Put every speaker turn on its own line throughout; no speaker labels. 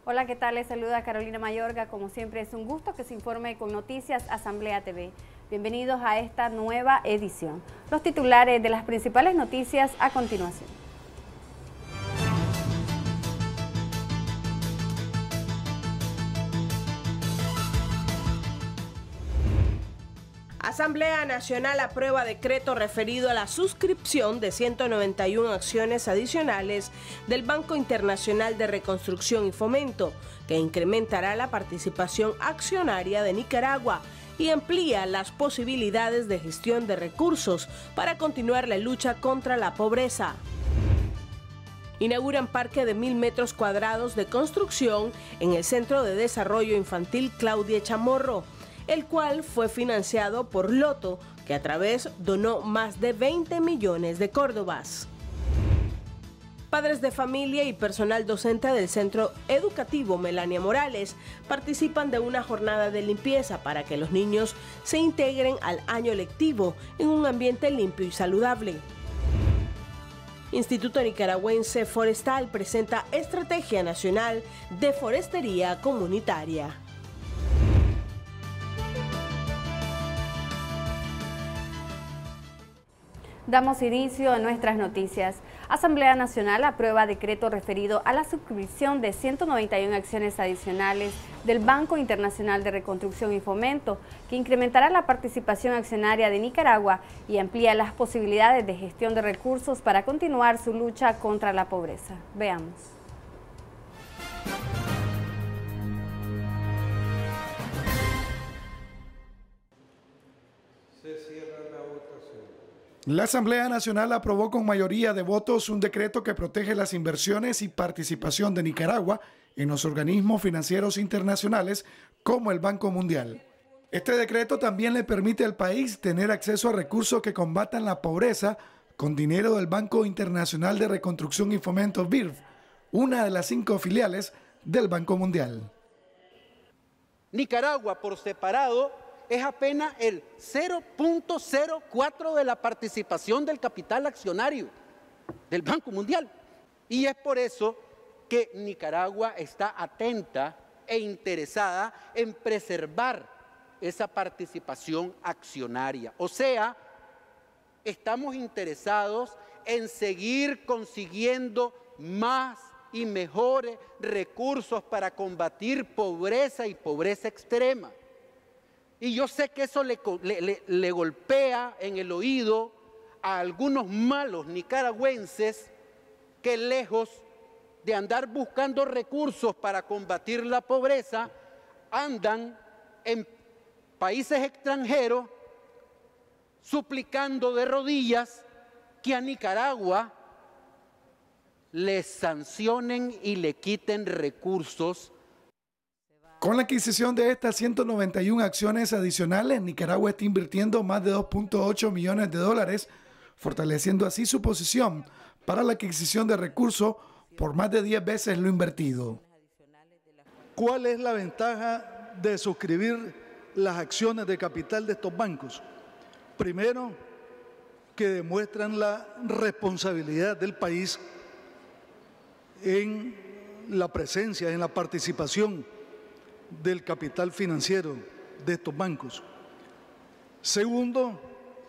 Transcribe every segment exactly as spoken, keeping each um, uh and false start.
Hola, ¿qué tal? Les saluda Carolina Mayorga. Como siempre es un gusto que se informe con Noticias Asamblea T V. Bienvenidos a esta nueva edición. Los titulares de las principales noticias a continuación.
Asamblea Nacional aprueba decreto referido a la suscripción de ciento noventa y una acciones adicionales del Banco Internacional de Reconstrucción y Fomento, que incrementará la participación accionaria de Nicaragua y amplía las posibilidades de gestión de recursos para continuar la lucha contra la pobreza. Inauguran parque de mil metros cuadrados de construcción en el Centro de Desarrollo Infantil Claudia Chamorro, el cual fue financiado por Loto, que a través donó más de veinte millones de córdobas. Padres de familia y personal docente del Centro Educativo Melania Morales participan de una jornada de limpieza para que los niños se integren al año lectivo en un ambiente limpio y saludable. Instituto Nicaragüense Forestal presenta Estrategia Nacional de Forestería Comunitaria.
Damos inicio a nuestras noticias. Asamblea Nacional aprueba decreto referido a la suscripción de ciento noventa y una acciones adicionales del Banco Internacional de Reconstrucción y Fomento, que incrementará la participación accionaria de Nicaragua y amplía las posibilidades de gestión de recursos para continuar su lucha contra la pobreza. Veamos.
La Asamblea Nacional aprobó con mayoría de votos un decreto que protege las inversiones y participación de Nicaragua en los organismos financieros internacionales como el Banco Mundial. Este decreto también le permite al país tener acceso a recursos que combatan la pobreza con dinero del Banco Internacional de Reconstrucción y Fomento, B I R F, una de las cinco filiales del Banco Mundial.
Nicaragua por separado es apenas el cero punto cero cuatro de la participación del capital accionario del Banco Mundial. Y es por eso que Nicaragua está atenta e interesada en preservar esa participación accionaria. O sea, estamos interesados en seguir consiguiendo más y mejores recursos para combatir pobreza y pobreza extrema. Y yo sé que eso le, le, le golpea en el oído a algunos malos nicaragüenses que lejos de andar buscando recursos para combatir la pobreza, andan en países extranjeros suplicando de rodillas que a Nicaragua les sancionen y le quiten recursos.
Con la adquisición de estas ciento noventa y una acciones adicionales, Nicaragua está invirtiendo más de dos punto ocho millones de dólares, fortaleciendo así su posición para la adquisición de recursos por más de diez veces lo invertido.
¿Cuál es la ventaja de suscribir las acciones de capital de estos bancos? Primero, que demuestran la responsabilidad del país en la presencia, en la participación del capital financiero de estos bancos. Segundo,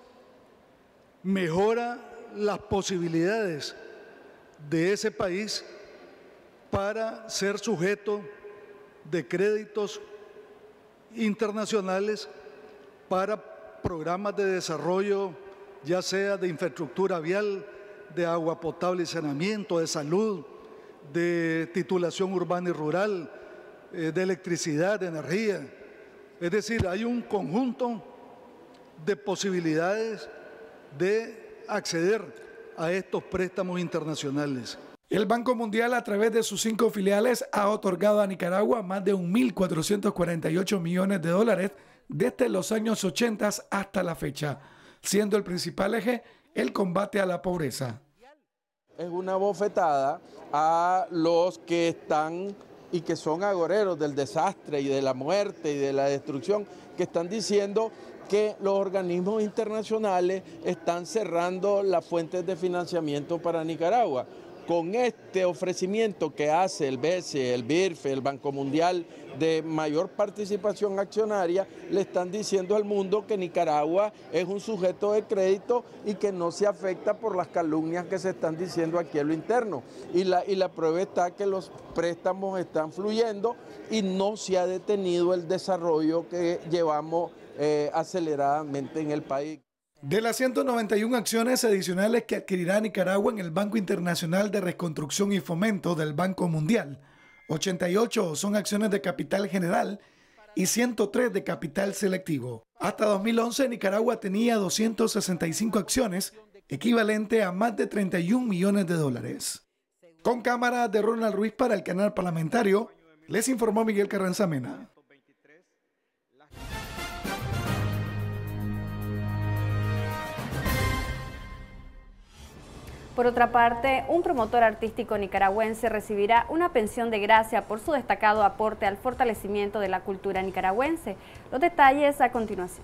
mejora las posibilidades de ese país para ser sujeto de créditos internacionales para programas de desarrollo, ya sea de infraestructura vial, de agua potable y saneamiento, de salud, de titulación urbana y rural, de electricidad, de energía. Es decir, hay un conjunto de posibilidades de acceder a estos préstamos internacionales.
El Banco Mundial, a través de sus cinco filiales, ha otorgado a Nicaragua más de un mil cuatrocientos cuarenta y ocho millones de dólares desde los años ochenta hasta la fecha, siendo el principal eje el combate a la pobreza.
Es una bofetada a los que están y que son agoreros del desastre y de la muerte y de la destrucción, que están diciendo que los organismos internacionales están cerrando las fuentes de financiamiento para Nicaragua. con este ofrecimiento que hace el B E S E, el B I R F E, el Banco Mundial de mayor participación accionaria, le están diciendo al mundo que Nicaragua es un sujeto de crédito y que no se afecta por las calumnias que se están diciendo aquí en lo interno. Y la, y la prueba está que los préstamos están fluyendo y no se ha detenido el desarrollo que llevamos eh, aceleradamente en el país.
De las ciento noventa y una acciones adicionales que adquirirá Nicaragua en el Banco Internacional de Reconstrucción y Fomento del Banco Mundial, ochenta y ocho son acciones de capital general y ciento tres de capital selectivo. Hasta dos mil once, Nicaragua tenía doscientas sesenta y cinco acciones, equivalente a más de treinta y un millones de dólares. Con cámara de Ronald Ruiz para el canal parlamentario, les informó Miguel Carranza Mena.
Por otra parte, un promotor artístico nicaragüense recibirá una pensión de gracia por su destacado aporte al fortalecimiento de la cultura nicaragüense. Los detalles a continuación.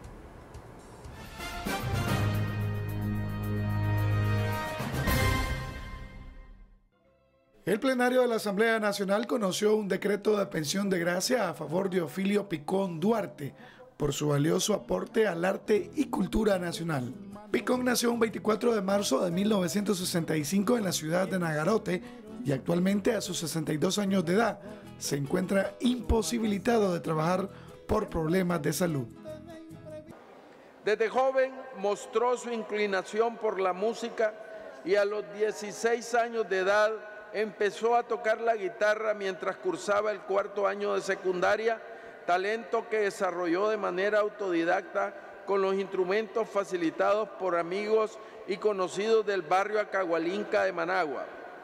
El plenario de la Asamblea Nacional conoció un decreto de pensión de gracia a favor de Ofilio Picón Duarte por su valioso aporte al arte y cultura nacional. Picón nació un veinticuatro de marzo de mil novecientos sesenta y cinco en la ciudad de Nagarote y actualmente a sus sesenta y dos años de edad se encuentra imposibilitado de trabajar por problemas de salud.
Desde joven mostró su inclinación por la música y a los dieciséis años de edad empezó a tocar la guitarra mientras cursaba el cuarto año de secundaria, talento que desarrolló de manera autodidacta con los instrumentos facilitados por amigos y conocidos del barrio Acahualinca de Managua.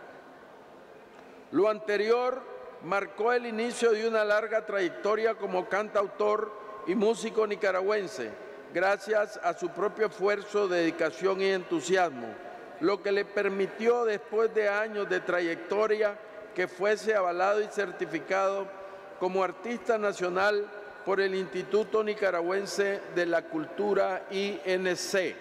Lo anterior marcó el inicio de una larga trayectoria como cantautor y músico nicaragüense, gracias a su propio esfuerzo, dedicación y entusiasmo, lo que le permitió, después de años de trayectoria, que fuese avalado y certificado como artista nacional por el Instituto Nicaragüense de la Cultura I N C.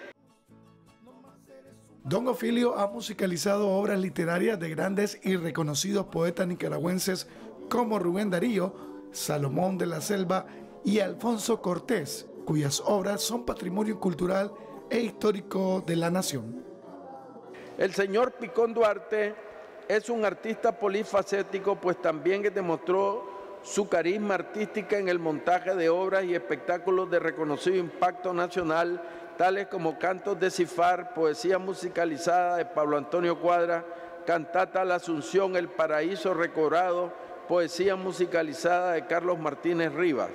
Don Ofilio ha musicalizado obras literarias de grandes y reconocidos poetas nicaragüenses como Rubén Darío, Salomón de la Selva y Alfonso Cortés, cuyas obras son patrimonio cultural e histórico de la nación.
El señor Picón Duarte es un artista polifacético, pues también demostró su carisma artística en el montaje de obras y espectáculos de reconocido impacto nacional, tales como Cantos de Cifar, poesía musicalizada de Pablo Antonio Cuadra, cantata La Asunción, El Paraíso Recobrado, poesía musicalizada de Carlos Martínez Rivas.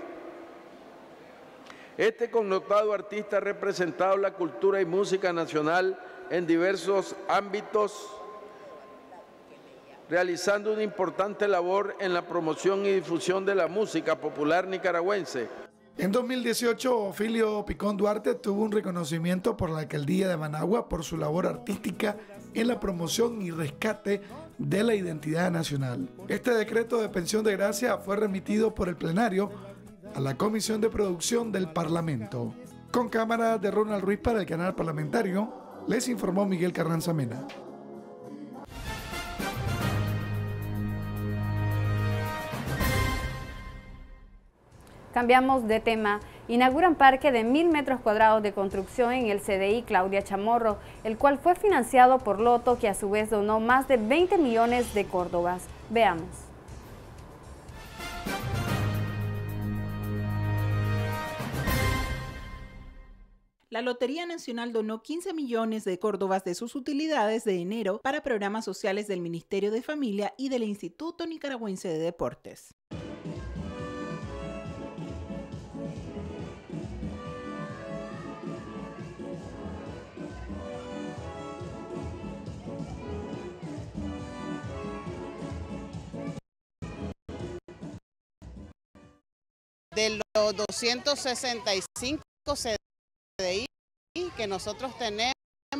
Este connotado artista ha representado la cultura y música nacional en diversos ámbitos, realizando una importante labor en la promoción y difusión de la música popular nicaragüense.
En dos mil dieciocho, Ofilio Picón Duarte tuvo un reconocimiento por la Alcaldía de Managua por su labor artística en la promoción y rescate de la identidad nacional. Este decreto de pensión de gracia fue remitido por el plenario a la Comisión de Producción del Parlamento. Con cámara de Ronald Ruiz para el canal parlamentario, les informó Miguel Carranza Mena.
Cambiamos de tema. Inauguran parque de mil metros cuadrados de construcción en el C D I Claudia Chamorro, el cual fue financiado por Loto, que a su vez donó más de veinte millones de córdobas. Veamos.
La Lotería Nacional donó quince millones de córdobas de sus utilidades de enero para programas sociales del Ministerio de Familia y del Instituto Nicaragüense de Deportes.
De los doscientos sesenta y cinco C D I que nosotros tenemos,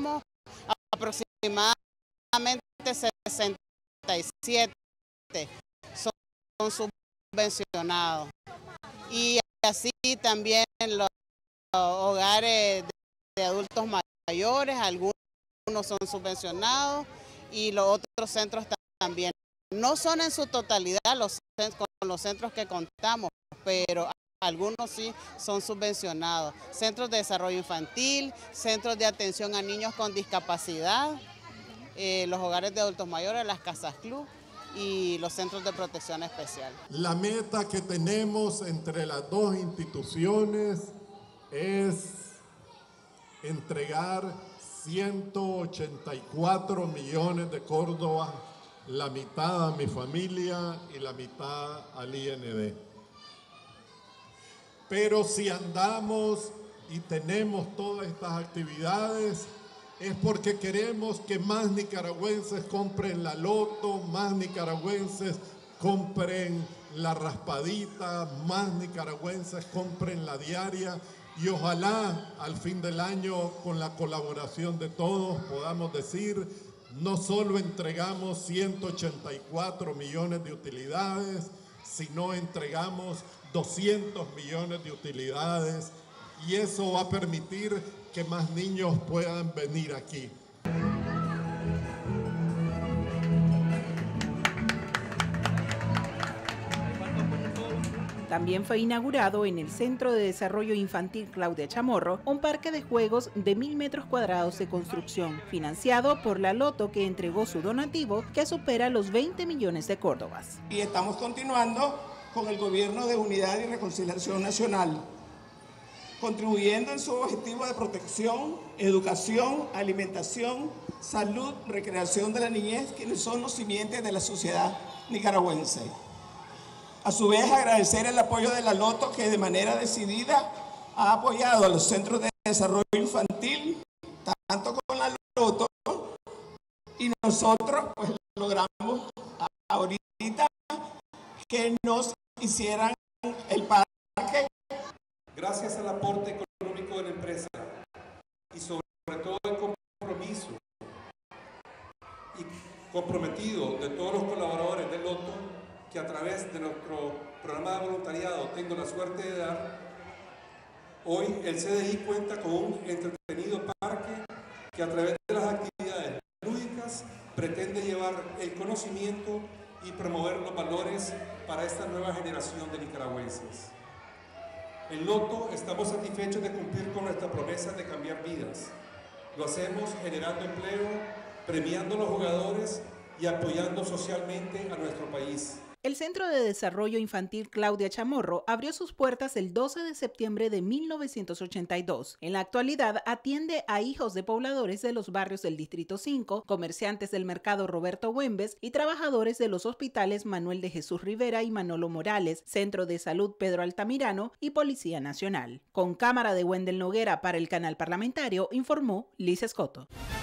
aproximadamente sesenta y siete son, son subvencionados. Y así también los hogares de adultos mayores, algunos son subvencionados y los otros centros también. No son en su totalidad los centros, con los centros que contamos, pero algunos sí son subvencionados. Centros de desarrollo infantil, centros de atención a niños con discapacidad, eh, los hogares de adultos mayores, las casas club y los centros de protección especial.
La meta que tenemos entre las dos instituciones es entregar ciento ochenta y cuatro millones de córdobas, la mitad a mi familia y la mitad al I N D. Pero si andamos y tenemos todas estas actividades, es porque queremos que más nicaragüenses compren la loto, más nicaragüenses compren la raspadita, más nicaragüenses compren la diaria, y ojalá al fin del año, con la colaboración de todos, podamos decir, no solo entregamos ciento ochenta y cuatro millones de utilidades, sino entregamos doscientos millones de utilidades, y eso va a permitir que más niños puedan venir aquí.
También fue inaugurado en el Centro de Desarrollo Infantil Claudia Chamorro un parque de juegos de mil metros cuadrados de construcción, financiado por la Loto, que entregó su donativo que supera los veinte millones de córdobas.
Y estamos continuando con el Gobierno de Unidad y Reconciliación Nacional, contribuyendo en su objetivo de protección, educación, alimentación, salud, recreación de la niñez, quienes son los simientes de la sociedad nicaragüense. A su vez, agradecer el apoyo de la Loto, que de manera decidida ha apoyado a los centros de desarrollo infantil, tanto con la Loto, y nosotros pues logramos ahorita que nos hicieran el parque.
Gracias al aporte económico de la empresa y sobre todo el compromiso y comprometido de todos los colaboradores del Loto, que a través de nuestro programa de voluntariado Tengo la Suerte de Dar, hoy el C D I cuenta con un entretenido parque que a través de las actividades lúdicas pretende llevar el conocimiento y promover los valores para esta nueva generación de nicaragüenses. En Loto estamos satisfechos de cumplir con nuestra promesa de cambiar vidas. Lo hacemos generando empleo, premiando a los jugadores y apoyando socialmente a nuestro país.
El Centro de Desarrollo Infantil Claudia Chamorro abrió sus puertas el doce de septiembre de mil novecientos ochenta y dos. En la actualidad atiende a hijos de pobladores de los barrios del Distrito cinco, comerciantes del mercado Roberto Güembes y trabajadores de los hospitales Manuel de Jesús Rivera y Manolo Morales, Centro de Salud Pedro Altamirano y Policía Nacional. Con cámara de Wendel Noguera para el canal parlamentario, informó Liz Escoto.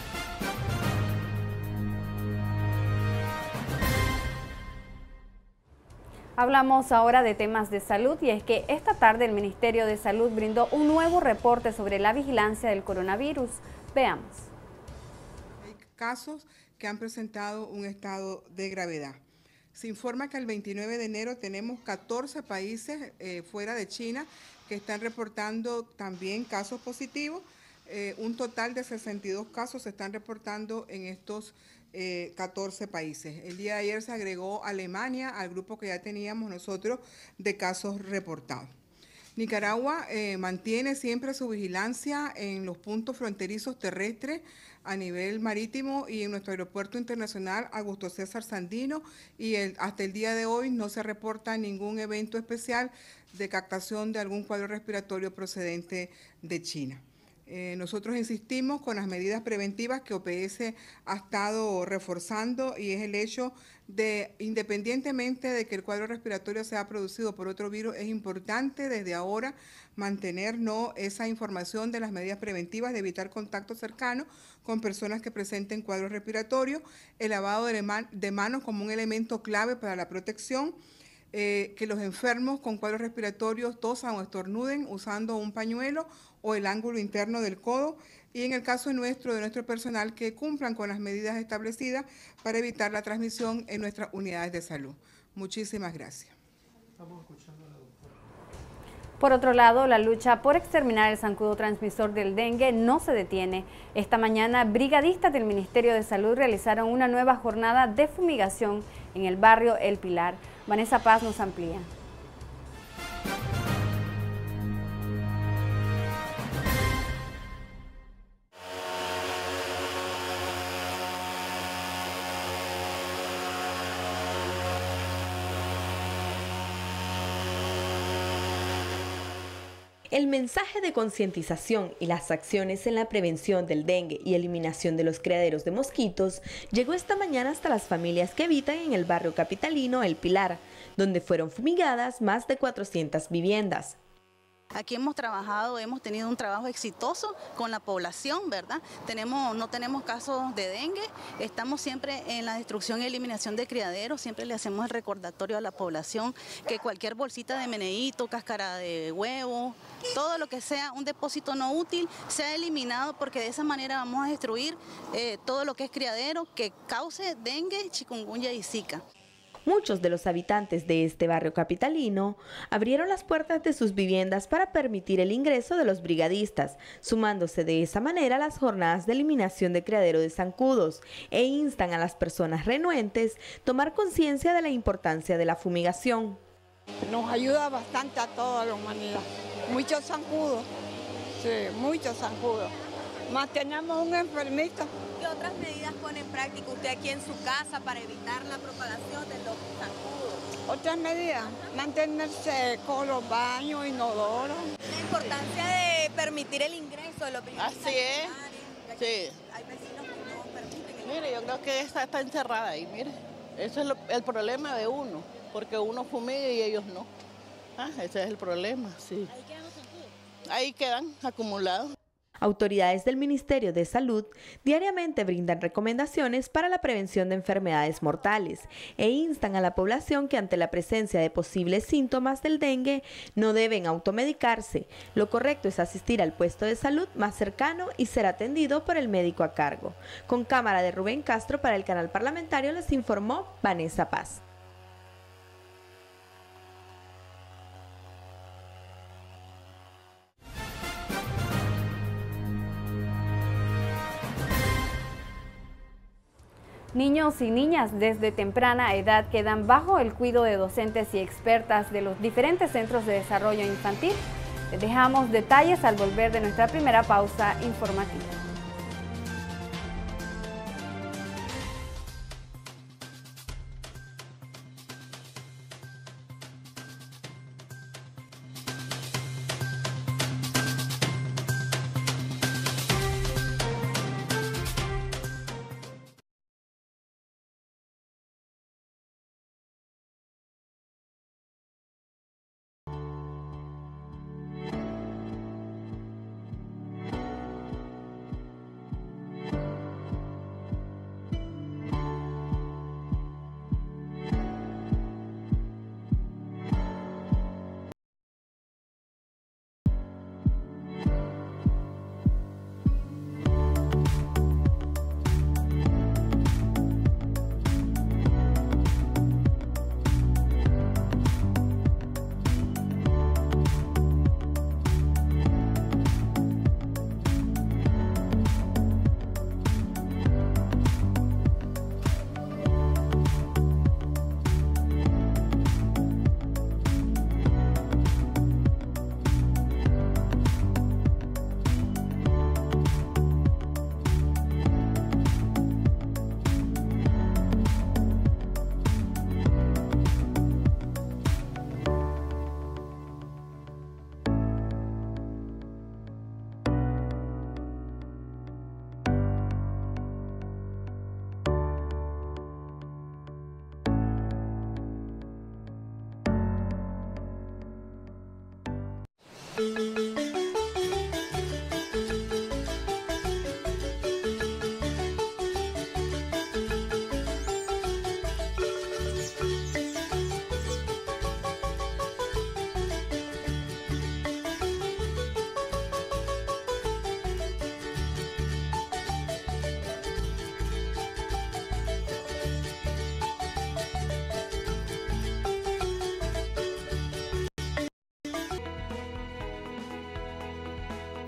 Hablamos ahora de temas de salud, y es que esta tarde el Ministerio de Salud brindó un nuevo reporte sobre la vigilancia del coronavirus. Veamos.
Hay casos que han presentado un estado de gravedad. Se informa que el veintinueve de enero tenemos catorce países eh, fuera de China que están reportando también casos positivos. Eh, un total de sesenta y dos casos se están reportando en estos Eh, catorce países. El día de ayer se agregó Alemania al grupo que ya teníamos nosotros de casos reportados. Nicaragua eh, mantiene siempre su vigilancia en los puntos fronterizos terrestres a nivel marítimo y en nuestro aeropuerto internacional Augusto César Sandino, y el, hasta el día de hoy no se reporta ningún evento especial de captación de algún cuadro respiratorio procedente de China. Eh, nosotros insistimos con las medidas preventivas que O P S ha estado reforzando, y es el hecho de, independientemente de que el cuadro respiratorio sea producido por otro virus, es importante desde ahora mantener ¿no? esa información de las medidas preventivas de evitar contacto cercano con personas que presenten cuadros respiratorios, el lavado de, man de manos como un elemento clave para la protección, eh, que los enfermos con cuadros respiratorios tosan o estornuden usando un pañuelo o el ángulo interno del codo, y en el caso nuestro, de nuestro personal, que cumplan con las medidas establecidas para evitar la transmisión en nuestras unidades de salud. Muchísimas gracias.
Estamos escuchando a la doctora. Por otro lado, la lucha por exterminar el zancudo transmisor del dengue no se detiene. Esta mañana, brigadistas del Ministerio de Salud realizaron una nueva jornada de fumigación en el barrio El Pilar. Vanessa Paz nos amplía.
El mensaje de concientización y las acciones en la prevención del dengue y eliminación de los criaderos de mosquitos llegó esta mañana hasta las familias que habitan en el barrio capitalino El Pilar, donde fueron fumigadas más de cuatrocientas viviendas.
Aquí hemos trabajado, hemos tenido un trabajo exitoso con la población, ¿verdad? Tenemos, no tenemos casos de dengue, estamos siempre en la destrucción y eliminación de criaderos, siempre le hacemos el recordatorio a la población que cualquier bolsita de meneíto, cáscara de huevo, todo lo que sea un depósito no útil sea eliminado, porque de esa manera vamos a destruir eh, todo lo que es criadero que cause dengue, chikungunya y zika.
Muchos de los habitantes de este barrio capitalino abrieron las puertas de sus viviendas para permitir el ingreso de los brigadistas, sumándose de esa manera a las jornadas de eliminación de criadero de zancudos, e instan a las personas renuentes a tomar conciencia de la importancia de la fumigación.
Nos ayuda bastante a toda la humanidad. Muchos zancudos, sí, muchos zancudos. Más tenemos un enfermito.
¿Qué otras medidas pone en práctica usted aquí en su casa para evitar la propagación de los zancudos?
Otras medidas, mantenerse con los baños, inodoros.
La importancia de permitir el ingreso de los brigadistas.
Así es, sí.
Hay vecinos que no permiten el
Mire, yo creo que esta está encerrada ahí, mire. Ese es lo, el problema de uno, porque uno fumiga y ellos no. Ah, ese es el problema, sí.
¿Ahí quedan los zancudos?
Ahí quedan acumulados.
Autoridades del Ministerio de Salud diariamente brindan recomendaciones para la prevención de enfermedades mortales e instan a la población que ante la presencia de posibles síntomas del dengue no deben automedicarse. Lo correcto es asistir al puesto de salud más cercano y ser atendido por el médico a cargo. Con cámara de Rubén Castro para el canal parlamentario les informó Vanessa Paz.
Niños y niñas desde temprana edad quedan bajo el cuidado de docentes y expertas de los diferentes centros de desarrollo infantil. Les dejamos detalles al volver de nuestra primera pausa informativa.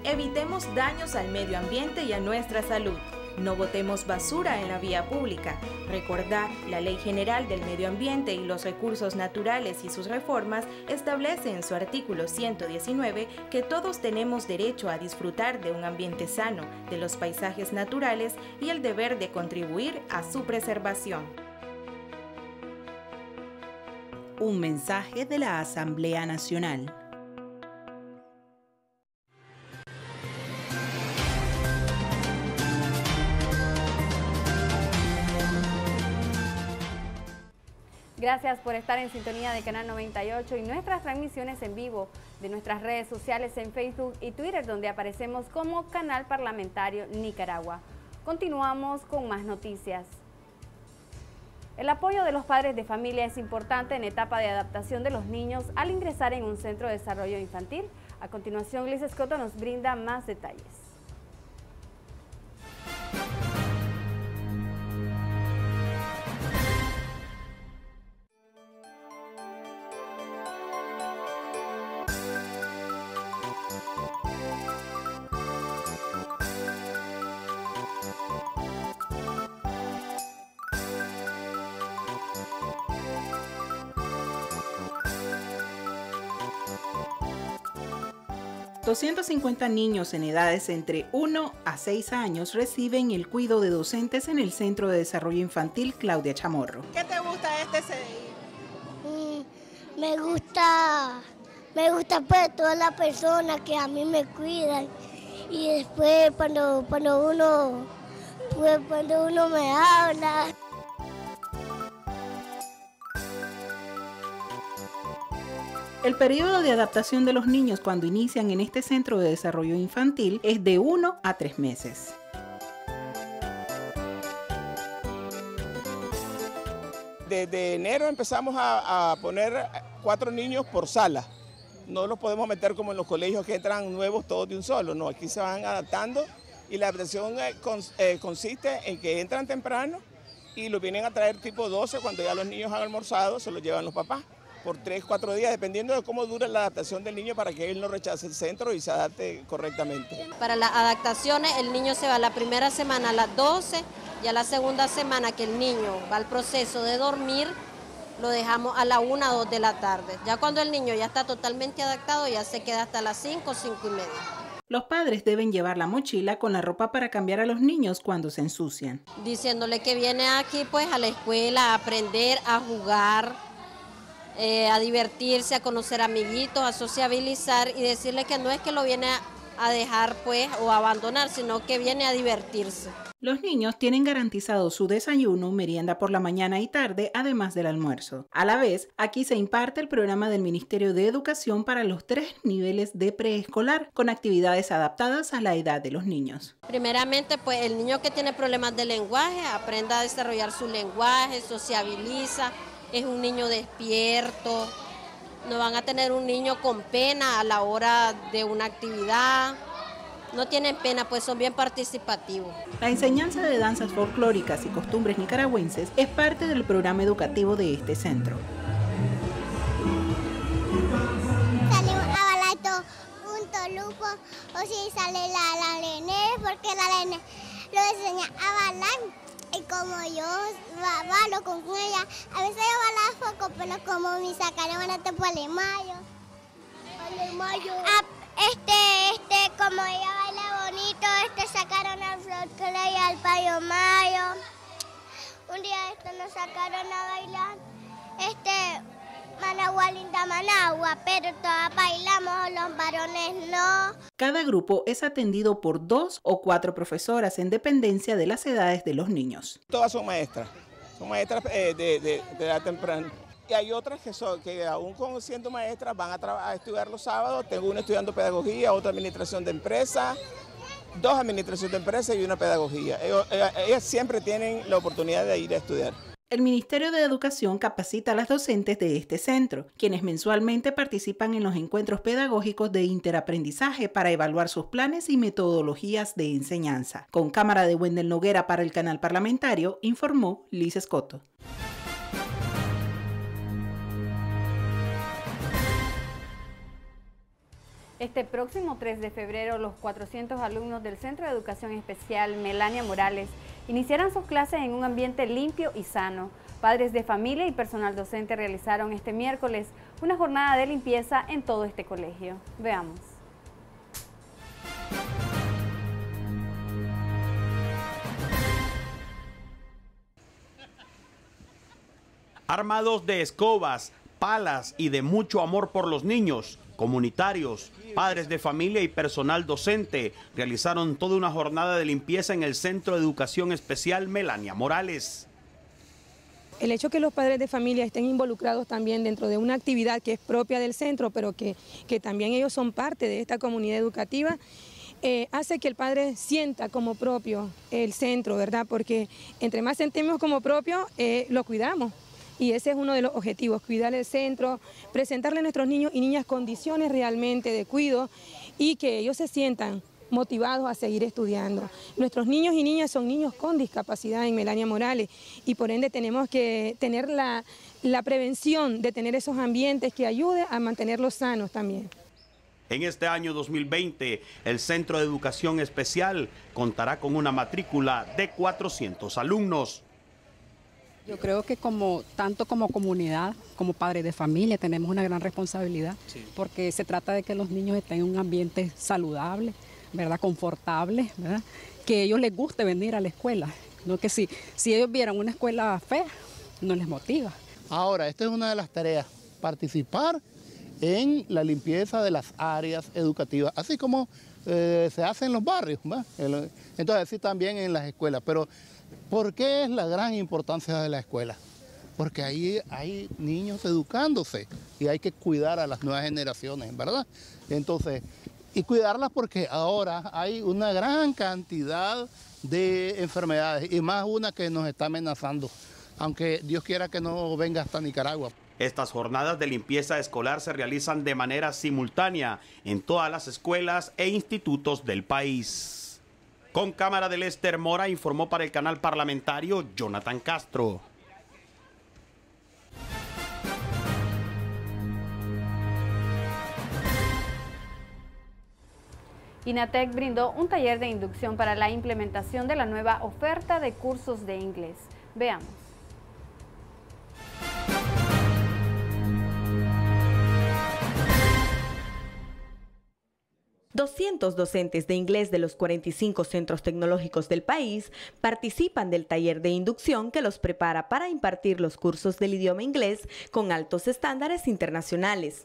Evitemos daños al medio ambiente y a nuestra salud. No botemos basura en la vía pública. Recordar, la Ley General del Medio Ambiente y los Recursos Naturales y sus reformas establece en su artículo ciento diecinueve que todos tenemos derecho a disfrutar de un ambiente sano, de los paisajes naturales y el deber de contribuir a su preservación.
Un mensaje de la Asamblea Nacional.
Gracias por estar en sintonía de Canal noventa y ocho y nuestras transmisiones en vivo de nuestras redes sociales en Facebook y Twitter, donde aparecemos como Canal Parlamentario Nicaragua. Continuamos con más noticias. El apoyo de los padres de familia es importante en etapa de adaptación de los niños al ingresar en un centro de desarrollo infantil. A continuación, Liz Escoto nos brinda más detalles.
doscientos cincuenta niños en edades entre uno a seis años reciben el cuidado de docentes en el Centro de Desarrollo Infantil Claudia Chamorro.
¿Qué te gusta de este C D I?
Mm, me gusta, me gusta pues todas las personas que a mí me cuidan y después cuando, cuando uno, pues, cuando uno me habla.
El periodo de adaptación de los niños cuando inician en este centro de desarrollo infantil es de uno a tres meses.
Desde enero empezamos a, a poner cuatro niños por sala. No los podemos meter como en los colegios que entran nuevos todos de un solo, no, aquí se van adaptando y la adaptación eh, cons, eh, consiste en que entran temprano y los vienen a traer tipo doce, cuando ya los niños han almorzado se los llevan los papás por tres, cuatro días, dependiendo de cómo dura la adaptación del niño para que él no rechace el centro y se adapte correctamente.
Para las adaptaciones el niño se va la primera semana a las doce y a la segunda semana que el niño va al proceso de dormir, lo dejamos a la una o dos de la tarde. Ya cuando el niño ya está totalmente adaptado ya se queda hasta las cinco, cinco y media.
Los padres deben llevar la mochila con la ropa para cambiar a los niños cuando se ensucian.
Diciéndole que viene aquí pues a la escuela a aprender, a jugar, Eh, a divertirse, a conocer amiguitos, a sociabilizar y decirle que no es que lo viene a, a dejar pues o a abandonar, sino que viene a divertirse.
Los niños tienen garantizado su desayuno, merienda por la mañana y tarde, además del almuerzo. A la vez, aquí se imparte el programa del Ministerio de Educación para los tres niveles de preescolar, con actividades adaptadas a la edad de los niños.
Primeramente, pues el niño que tiene problemas de lenguaje aprenda a desarrollar su lenguaje, sociabiliza, es un niño despierto, no van a tener un niño con pena a la hora de una actividad, no tienen pena, pues son bien participativos.
La enseñanza de danzas folclóricas y costumbres nicaragüenses es parte del programa educativo de este centro.
Salimos a bailar junto Lupo, o si sale la, la Lené, porque la Lené lo enseña a bailar. Y como yo bailo con ella, a veces yo bailo poco, pero como me sacaron a por el mayo. mayo. Ah, este, este, como ella baila bonito, este sacaron al folclore y al payo mayo. Un día este nos sacaron a bailar, este, Managua linda Managua, pero todas bailamos, los varones no.
Cada grupo es atendido por dos o cuatro profesoras en dependencia de las edades de los niños.
Todas son maestras, son maestras eh, de, de, de edad temprana. Y hay otras que, son, que aún con siendo maestras van a, a estudiar los sábados. Tengo una estudiando pedagogía, otra administración de empresas, dos administración de empresas y una pedagogía. Ellos, ellas siempre tienen la oportunidad de ir a estudiar.
El Ministerio de Educación capacita a las docentes de este centro, quienes mensualmente participan en los encuentros pedagógicos de interaprendizaje para evaluar sus planes y metodologías de enseñanza. Con cámara de Wendel Noguera para el Canal Parlamentario, informó Liz Escoto.
Este próximo tres de febrero, los cuatrocientos alumnos del Centro de Educación Especial Melania Morales iniciarán sus clases en un ambiente limpio y sano. Padres de familia y personal docente realizaron este miércoles una jornada de limpieza en todo este colegio. Veamos.
Armados de escobas, palas y de mucho amor por los niños, comunitarios, padres de familia y personal docente realizaron toda una jornada de limpieza en el Centro de Educación Especial Melania Morales.
El hecho que los padres de familia estén involucrados también dentro de una actividad que es propia del centro, pero que, que también ellos son parte de esta comunidad educativa, eh, hace que el padre sienta como propio el centro, ¿verdad? Porque entre más sentimos como propio, eh, lo cuidamos. Y ese es uno de los objetivos, cuidar el centro, presentarle a nuestros niños y niñas condiciones realmente de cuidado y que ellos se sientan motivados a seguir estudiando. Nuestros niños y niñas son niños con discapacidad en Melania Morales y por ende tenemos que tener la, la prevención de tener esos ambientes que ayuden a mantenerlos sanos también.
En este año dos mil veinte, el Centro de Educación Especial contará con una matrícula de cuatrocientos alumnos.
Yo creo que como tanto como comunidad, como padres de familia, tenemos una gran responsabilidad, sí, porque se trata de que los niños estén en un ambiente saludable, ¿verdad? Confortable, ¿verdad? Que a ellos les guste venir a la escuela, no que si, si ellos vieran una escuela fea, no les motiva.
Ahora, esta es una de las tareas, participar en la limpieza de las áreas educativas, así como eh, se hace en los barrios, ¿verdad? Entonces así también en las escuelas, pero ¿por qué es la gran importancia de la escuela? Porque ahí hay niños educándose y hay que cuidar a las nuevas generaciones, ¿verdad? Entonces, y cuidarlas porque ahora hay una gran cantidad de enfermedades y más una que nos está amenazando, aunque Dios quiera que no venga hasta Nicaragua.
Estas jornadas de limpieza escolar se realizan de manera simultánea en todas las escuelas e institutos del país. Con cámara de Lester Mora informó para el canal parlamentario Jonathan Castro.
INATEC brindó un taller de inducción para la implementación de la nueva oferta de cursos de inglés. Veamos.
doscientos docentes de inglés de los cuarenta y cinco centros tecnológicos del país participan del taller de inducción que los prepara para impartir los cursos del idioma inglés con altos estándares internacionales.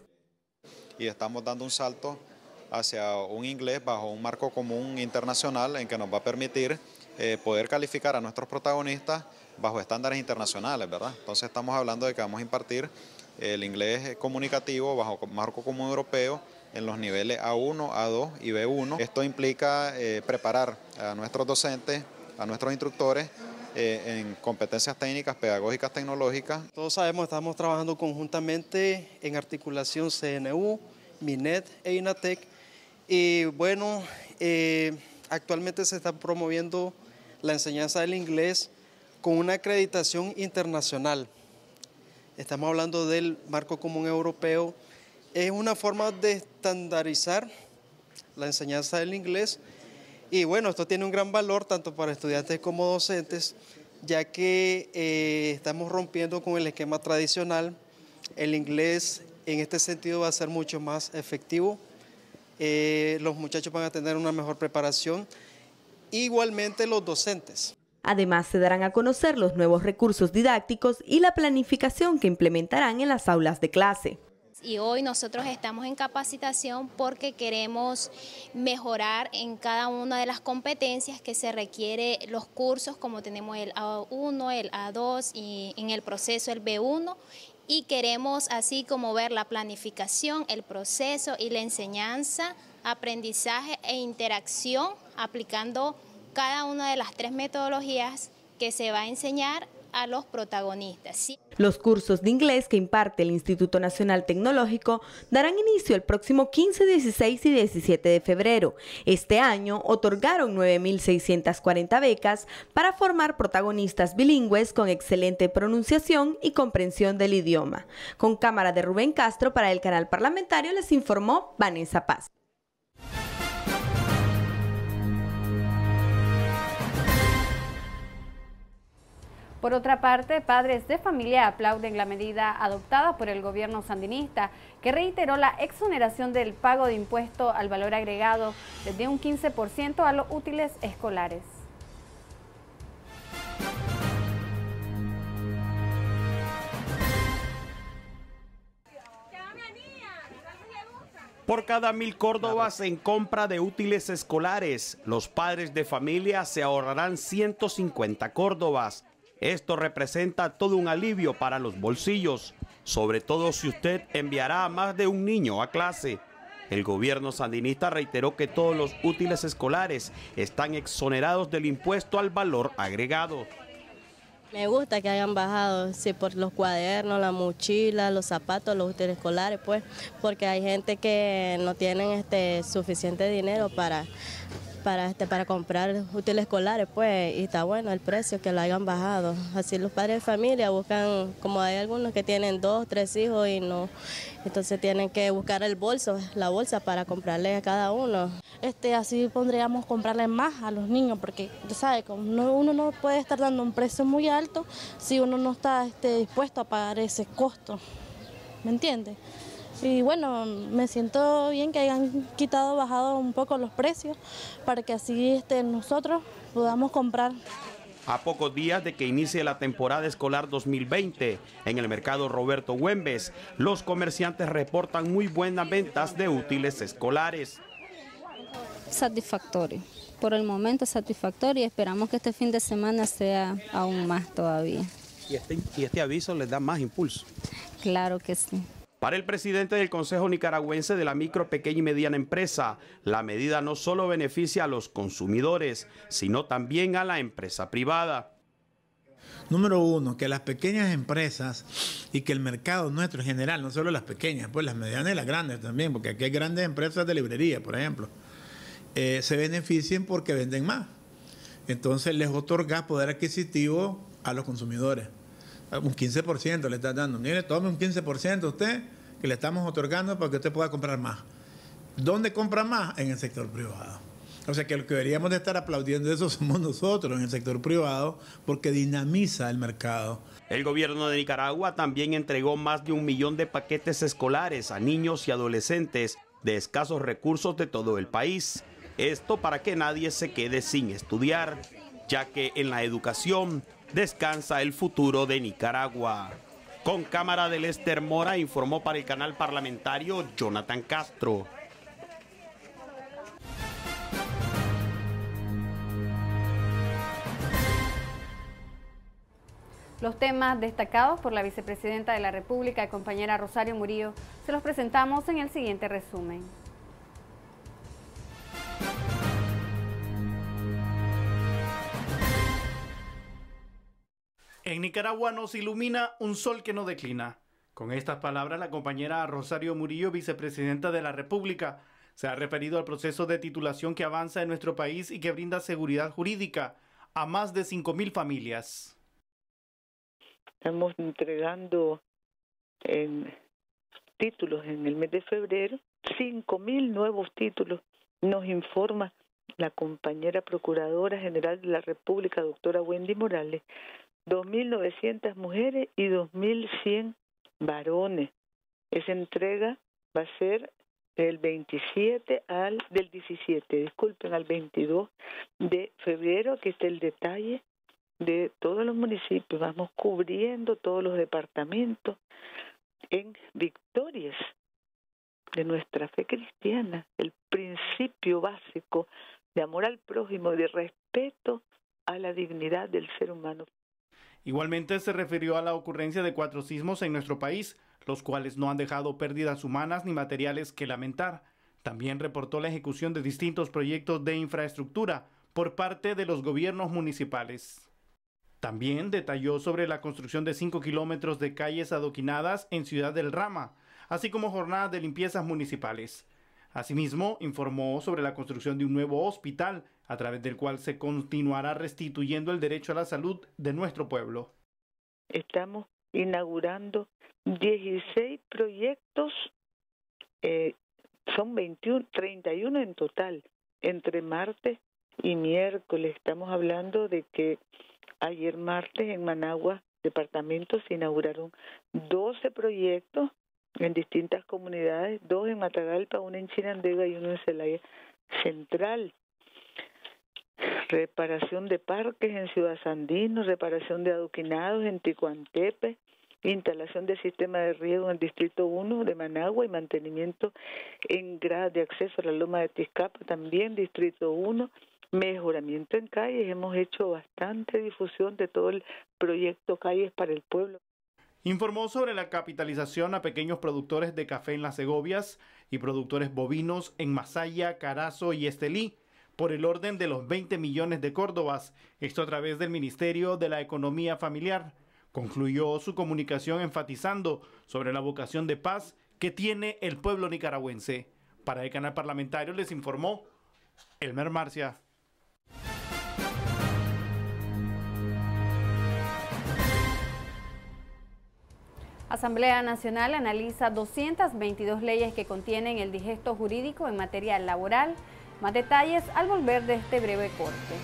Y estamos dando un salto hacia un inglés bajo un marco común internacional en que nos va a permitir eh, poder calificar a nuestros protagonistas bajo estándares internacionales, ¿verdad? Entonces estamos hablando de que vamos a impartir el inglés comunicativo bajo marco común europeo en los niveles A uno, A dos y B uno. Esto implica eh, preparar a nuestros docentes, a nuestros instructores eh, en competencias técnicas, pedagógicas, tecnológicas.
Todos sabemos, estamos trabajando conjuntamente en articulación C N U, MINET e INATEC. Y bueno, eh, actualmente se está promoviendo la enseñanza del inglés con una acreditación internacional. Estamos hablando del marco común europeo. Es una forma de estandarizar la enseñanza del inglés y bueno, esto tiene un gran valor tanto para estudiantes como docentes, ya que eh, estamos rompiendo con el esquema tradicional. El inglés en este sentido va a ser mucho más efectivo, eh, los muchachos van a tener una mejor preparación, igualmente los docentes.
Además, se darán a conocer los nuevos recursos didácticos y la planificación que implementarán en las aulas de clase.
Y hoy nosotros estamos en capacitación porque queremos mejorar en cada una de las competencias que se requiere los cursos, como tenemos el A uno, el A dos y en el proceso el B uno. Y queremos así como ver la planificación, el proceso y la enseñanza, aprendizaje e interacción aplicando cada una de las tres metodologías que se va a enseñar a los protagonistas. ¿Sí?
Los cursos de inglés que imparte el Instituto Nacional Tecnológico darán inicio el próximo quince, dieciséis y diecisiete de febrero. Este año otorgaron nueve mil seiscientas cuarenta becas para formar protagonistas bilingües con excelente pronunciación y comprensión del idioma. Con cámara de Rubén Castro para el canal parlamentario les informó Vanessa Paz.
Por otra parte, padres de familia aplauden la medida adoptada por el gobierno sandinista, que reiteró la exoneración del pago de impuesto al valor agregado desde un quince por ciento a los útiles escolares.
Por cada mil córdobas en compra de útiles escolares, los padres de familia se ahorrarán ciento cincuenta córdobas. Esto representa todo un alivio para los bolsillos, sobre todo si usted enviará a más de un niño a clase. El gobierno sandinista reiteró que todos los útiles escolares están exonerados del impuesto al valor agregado.
Me gusta que hayan bajado, sí, por los cuadernos, la mochila, los zapatos, los útiles escolares, pues, porque hay gente que no tienen este suficiente dinero para, para, este, para comprar útiles escolares, pues, y está bueno el precio que lo hayan bajado. Así los padres de familia buscan, como hay algunos que tienen dos, tres hijos y no, entonces tienen que buscar el bolso, la bolsa para comprarle a cada uno.
Este, así podríamos comprarle más a los niños, porque tú sabes, uno, uno no puede estar dando un precio muy alto si uno no está este, dispuesto a pagar ese costo, ¿me entiendes? Y bueno, me siento bien que hayan quitado, bajado un poco los precios, para que así este, nosotros podamos comprar.
A pocos días de que inicie la temporada escolar dos mil veinte, en el mercado Roberto Güembes, los comerciantes reportan muy buenas ventas de útiles escolares.
Satisfactorio, por el momento satisfactorio, y esperamos que este fin de semana sea aún más todavía.
¿Y este, y este aviso les da más impulso?
Claro que sí.
Para el presidente del Consejo Nicaragüense de la Micro, Pequeña y Mediana Empresa, la medida no solo beneficia a los consumidores, sino también a la empresa privada.
Número uno, que las pequeñas empresas y que el mercado nuestro en general, no solo las pequeñas, pues las medianas y las grandes también, porque aquí hay grandes empresas de librería, por ejemplo, eh, se beneficien porque venden más. Entonces les otorga poder adquisitivo a los consumidores. Un quince por ciento le está dando. Mire, tome un quince por ciento usted, que le estamos otorgando para que usted pueda comprar más. ¿Dónde compra más? En el sector privado. O sea que lo que deberíamos de estar aplaudiendo eso somos nosotros en el sector privado, porque dinamiza el mercado.
El gobierno de Nicaragua también entregó más de un millón de paquetes escolares a niños y adolescentes de escasos recursos de todo el país. Esto para que nadie se quede sin estudiar, ya que en la educación descansa el futuro de Nicaragua. Con cámara de Lester Mora, informó para el canal parlamentario Jonathan Castro.
Los temas destacados por la vicepresidenta de la República y compañera Rosario Murillo se los presentamos en el siguiente resumen.
En Nicaragua nos ilumina un sol que no declina. Con estas palabras, la compañera Rosario Murillo, vicepresidenta de la República, se ha referido al proceso de titulación que avanza en nuestro país y que brinda seguridad jurídica a más de cinco mil familias.
Estamos entregando en títulos en el mes de febrero, cinco mil nuevos títulos, nos informa la compañera Procuradora General de la República, doctora Wendy Morales, dos mil novecientas mujeres y dos mil cien varones. Esa entrega va a ser del veintisiete al, del diecisiete, disculpen, al veintidós de febrero. Aquí está el detalle de todos los municipios, vamos cubriendo todos los departamentos en victorias de nuestra fe cristiana, el principio básico de amor al prójimo, de respeto a la dignidad del ser humano.
Igualmente se refirió a la ocurrencia de cuatro sismos en nuestro país, los cuales no han dejado pérdidas humanas ni materiales que lamentar. También reportó la ejecución de distintos proyectos de infraestructura por parte de los gobiernos municipales. También detalló sobre la construcción de cinco kilómetros de calles adoquinadas en Ciudad del Rama, así como jornadas de limpiezas municipales. Asimismo, informó sobre la construcción de un nuevo hospital, a través del cual se continuará restituyendo el derecho a la salud de nuestro pueblo.
Estamos inaugurando dieciséis proyectos, eh, son veintiuno, treinta y uno en total, entre martes y miércoles. Estamos hablando de que Ayer martes en Managua, departamento, se inauguraron doce proyectos en distintas comunidades, dos en Matagalpa, uno en Chinandega y uno en Celaya Central. Reparación de parques en Ciudad Sandino, reparación de adoquinados en Ticuantepe, instalación de sistema de riego en el Distrito uno de Managua y mantenimiento en gradas de acceso a la Loma de Tizcapa, también Distrito uno, mejoramiento en calles. Hemos hecho bastante difusión de todo el proyecto Calles para el Pueblo.
Informó sobre la capitalización a pequeños productores de café en las Segovias y productores bovinos en Masaya, Carazo y Estelí, por el orden de los veinte millones de córdobas, esto a través del Ministerio de la Economía Familiar. Concluyó su comunicación enfatizando sobre la vocación de paz que tiene el pueblo nicaragüense. Para el canal parlamentario les informó Elmer Marcia.
Asamblea Nacional analiza doscientas veintidós leyes que contienen el digesto jurídico en materia laboral. Más detalles al volver de este breve corte.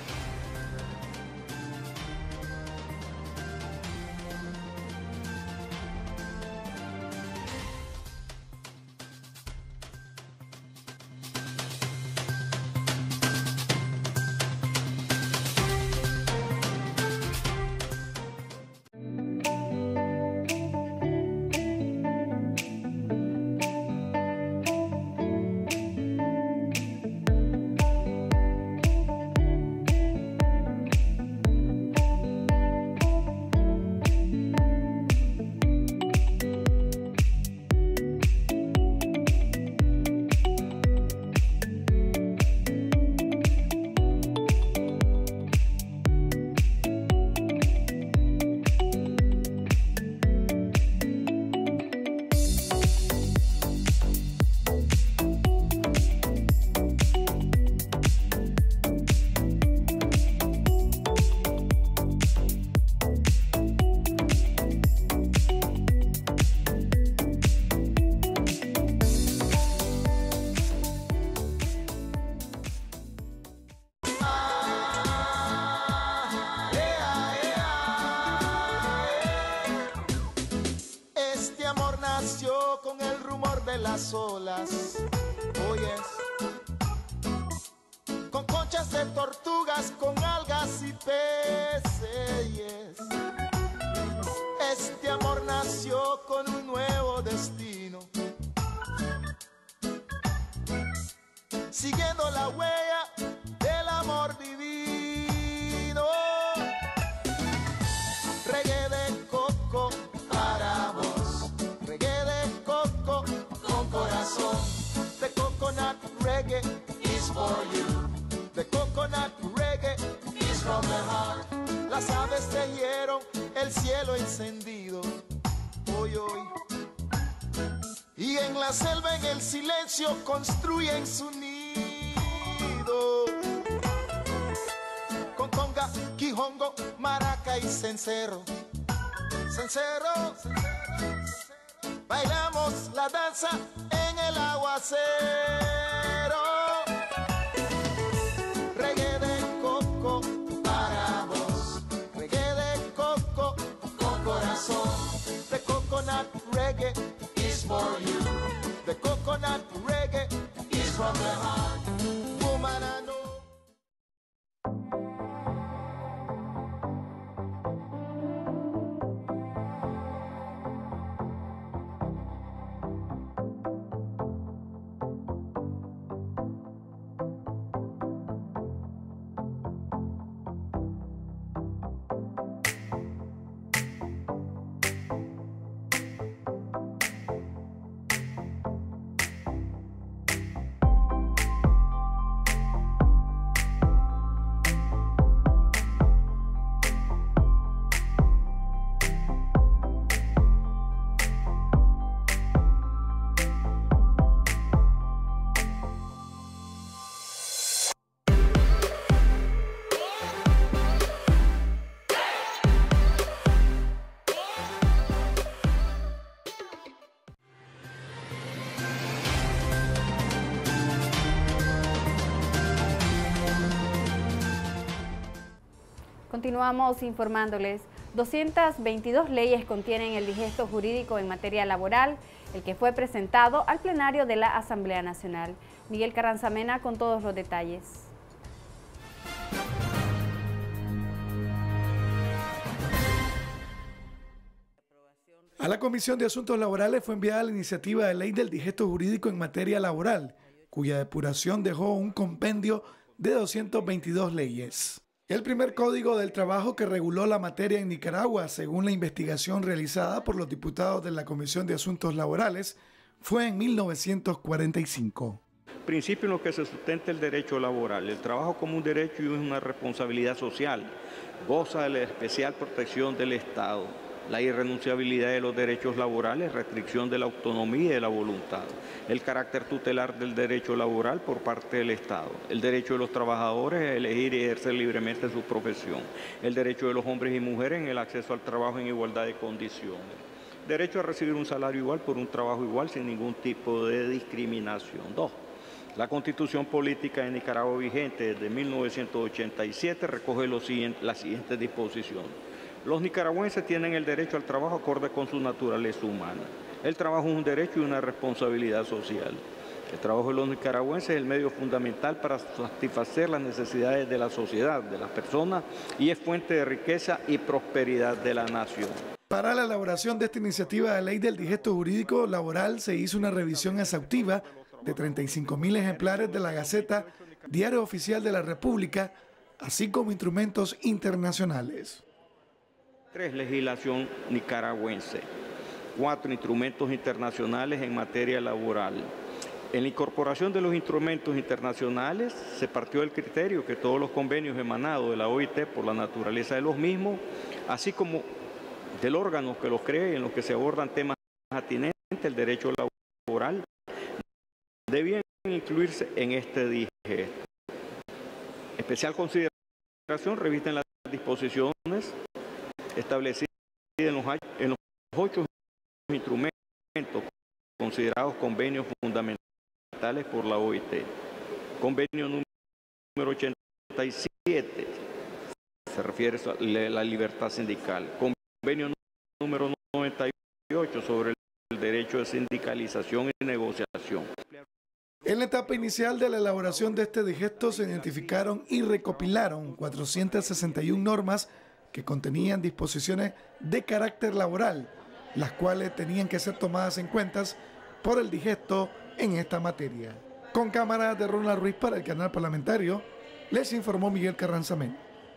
Las olas, oyes, con conchas de tortugas, con algas y peces. Este amor nació con un nuevo destino, siguiendo la huella del amor divino. Reggae de coco para vos, reggae de coco con corazón. The coconut reggae is for you. The coconut reggae is from the heart. Las aves tejieron el cielo encendido, hoy, hoy. Y en la selva, en el silencio, construyen su nido. Con conga, quijongo, maraca y cencerro. Cencerro, bailamos la danza en el aguacero. Reggae de coco para vos, reggae de coco con corazón. The coconut reggae is for you. The coconut reggae is from the heart. Woman, I know.
Continuamos informándoles. doscientas veintidós leyes contienen el digesto jurídico en materia laboral, el que fue presentado al plenario de la Asamblea Nacional. Miguel Carranza Mena con todos los detalles.
A la Comisión de Asuntos Laborales fue enviada la iniciativa de ley del digesto jurídico en materia laboral, cuya depuración dejó un compendio de doscientas veintidós leyes. El primer código del trabajo que reguló la materia en Nicaragua, según la investigación realizada por los diputados de la Comisión de Asuntos Laborales, fue en mil novecientos cuarenta y cinco.
Principio en los que se sustenta el derecho laboral. El trabajo como un derecho y una responsabilidad social goza de la especial protección del Estado. La irrenunciabilidad de los derechos laborales, restricción de la autonomía y de la voluntad, el carácter tutelar del derecho laboral por parte del Estado, el derecho de los trabajadores a elegir y ejercer libremente su profesión, el derecho de los hombres y mujeres en el acceso al trabajo en igualdad de condiciones, derecho a recibir un salario igual por un trabajo igual sin ningún tipo de discriminación. Dos. La Constitución Política de Nicaragua vigente desde mil novecientos ochenta y siete recoge los siguientes, las siguientes disposiciones. Los nicaragüenses tienen el derecho al trabajo acorde con su naturaleza humana. El trabajo es un derecho y una responsabilidad social. El trabajo de los nicaragüenses es el medio fundamental para satisfacer las necesidades de la sociedad, de las personas, y es fuente de riqueza y prosperidad de la nación.
Para la elaboración de esta iniciativa de ley del digesto jurídico laboral se hizo una revisión exhaustiva de treinta y cinco mil ejemplares de la Gaceta, Diario Oficial de la República, así como instrumentos internacionales.
Tres, legislación nicaragüense. Cuatro, instrumentos internacionales en materia laboral. En la incorporación de los instrumentos internacionales se partió del criterio que todos los convenios emanados de la O I T por la naturaleza de los mismos, así como del órgano que los cree y en los que se abordan temas atinentes al derecho laboral, debían incluirse en este digesto. Especial consideración revisten las disposiciones establecidas en los, en los ocho instrumentos considerados convenios fundamentales por la O I T. Convenio número ochenta y siete se refiere a la libertad sindical. Convenio número noventa y ocho sobre el derecho de sindicalización y negociación.
En la etapa inicial de la elaboración de este digesto se identificaron y recopilaron cuatrocientas sesenta y una normas que contenían disposiciones de carácter laboral, las cuales tenían que ser tomadas en cuenta por el digesto en esta materia. Con cámara de Ronald Ruiz para el canal parlamentario, les informó Miguel Carranza Mena.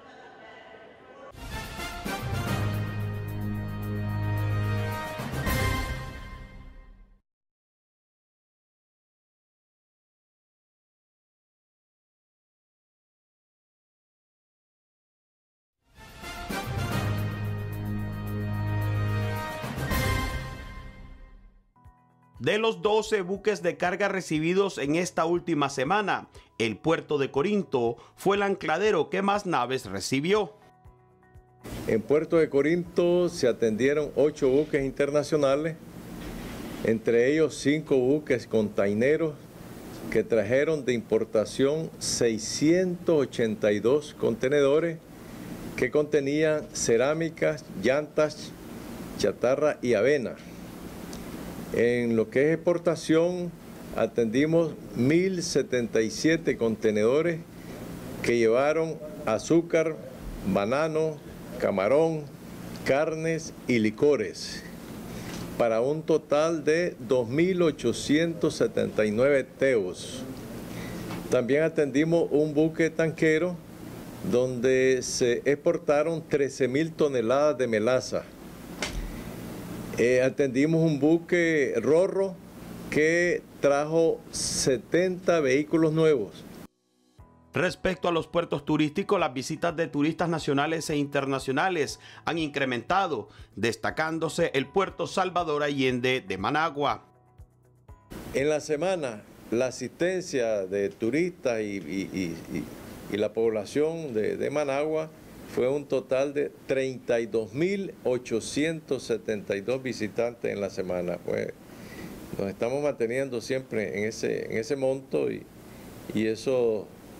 De los doce buques de carga recibidos en esta última semana, el puerto de Corinto fue el ancladero que más naves recibió.
En Puerto de Corinto se atendieron ocho buques internacionales, entre ellos cinco buques containeros que trajeron de importación seiscientos ochenta y dos contenedores que contenían cerámicas, llantas, chatarra y avena. En lo que es exportación, atendimos mil setenta y siete contenedores que llevaron azúcar, banano, camarón, carnes y licores, para un total de dos mil ochocientos setenta y nueve teos. También atendimos un buque tanquero donde se exportaron trece mil toneladas de melaza. Eh, atendimos un buque Rorro que trajo setenta vehículos nuevos.
Respecto a los puertos turísticos, las visitas de turistas nacionales e internacionales han incrementado, destacándose el puerto Salvador Allende de Managua.
En la semana, la asistencia de turistas y, y, y, y, y la población de, de Managua fue un total de treinta y dos mil ochocientos setenta y dos visitantes en la semana. Pues nos estamos manteniendo siempre en ese, en ese monto y, y eso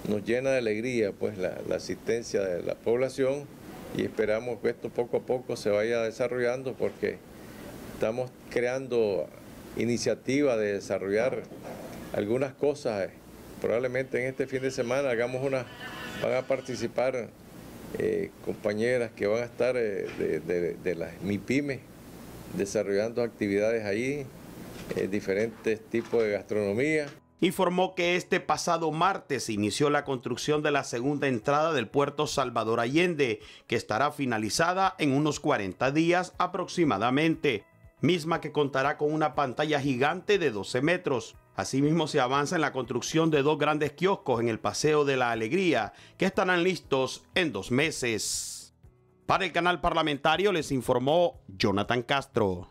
nos llena de alegría pues la, la asistencia de la población y esperamos que esto poco a poco se vaya desarrollando porque estamos creando iniciativa de desarrollar algunas cosas. Probablemente en este fin de semana hagamos una, van a participar eh, compañeras que van a estar eh, de, de, de las MIPYME desarrollando actividades ahí, eh, diferentes tipos de gastronomía.
Informó que este pasado martes inició la construcción de la segunda entrada del puerto Salvador Allende, que estará finalizada en unos cuarenta días aproximadamente, misma que contará con una pantalla gigante de doce metros. Asimismo, se avanza en la construcción de dos grandes kioscos en el Paseo de la Alegría, que estarán listos en dos meses. Para el canal parlamentario les informó Jonathan Castro.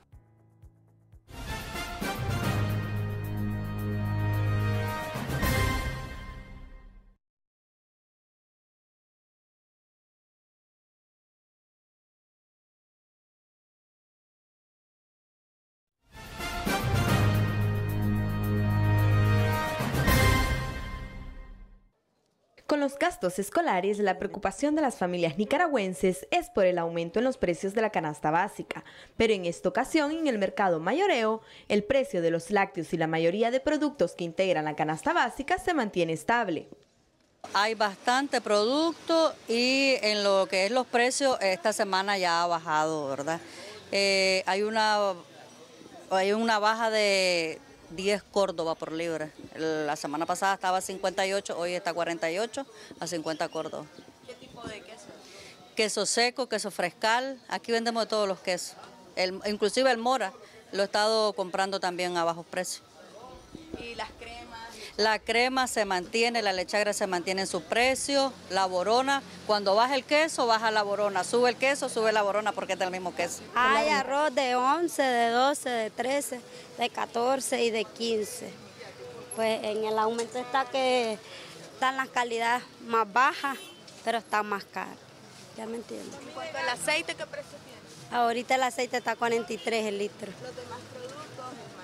Con los gastos escolares, la preocupación de las familias nicaragüenses es por el aumento en los precios de la canasta básica, pero en esta ocasión, en el mercado mayoreo, el precio de los lácteos y la mayoría de productos que integran la canasta básica se mantiene estable.
Hay bastante producto y en lo que es los precios, esta semana ya ha bajado, ¿verdad? Eh, hay una, hay una baja de diez Córdoba por libra. La semana pasada estaba a cincuenta y ocho, hoy está a cuarenta y ocho, a cincuenta Córdoba.
¿Qué tipo de queso?
Queso seco, queso frescal, aquí vendemos de todos los quesos. El, inclusive el mora lo he estado comprando también a bajos precios.
¿Y las cremas?
La crema se mantiene, la leche agria se mantiene en su precio, la borona, cuando baja el queso, baja la borona, sube el queso, sube la borona porque es del mismo queso.
Hay arroz de once, de doce, de trece, de catorce y de quince. Pues en el aumento está que están las calidades más bajas, pero están más caras. ¿Ya me entiendes?
¿En cuanto al aceite, qué precio tiene?
Ahorita el aceite está a cuarenta y tres el litro.
¿Los demás productos,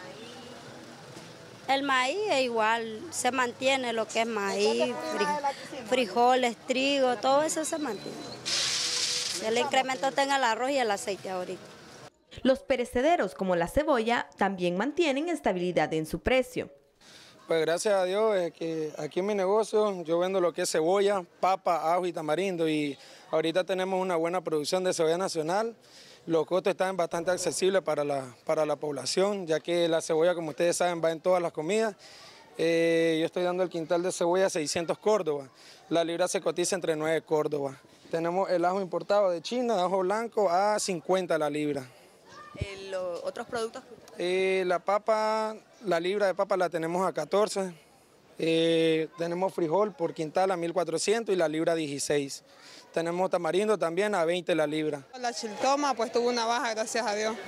el maíz? El maíz es igual, se mantiene lo que es maíz, frijoles, trigo, todo eso se mantiene. El incremento está en el arroz y el aceite ahorita.
Los perecederos como la cebolla también mantienen estabilidad en su precio.
Pues gracias a Dios es que aquí en mi negocio yo vendo lo que es cebolla, papa, ajo y tamarindo y ahorita tenemos una buena producción de cebolla nacional. Los costos están bastante accesibles para la, para la población, ya que la cebolla, como ustedes saben, va en todas las comidas. Eh, yo estoy dando el quintal de cebolla a seiscientos Córdoba. La libra se cotiza entre nueve Córdoba. Tenemos el ajo importado de China, ajo blanco, a cincuenta la libra.
Eh, ¿Los otros productos?
Eh, la papa, la libra de papa la tenemos a catorce. Eh, tenemos frijol por quintal a mil cuatrocientos y la libra a dieciséis. Tenemos tamarindo también a veinte la libra.
La chiltoma pues tuvo una baja, gracias a Dios.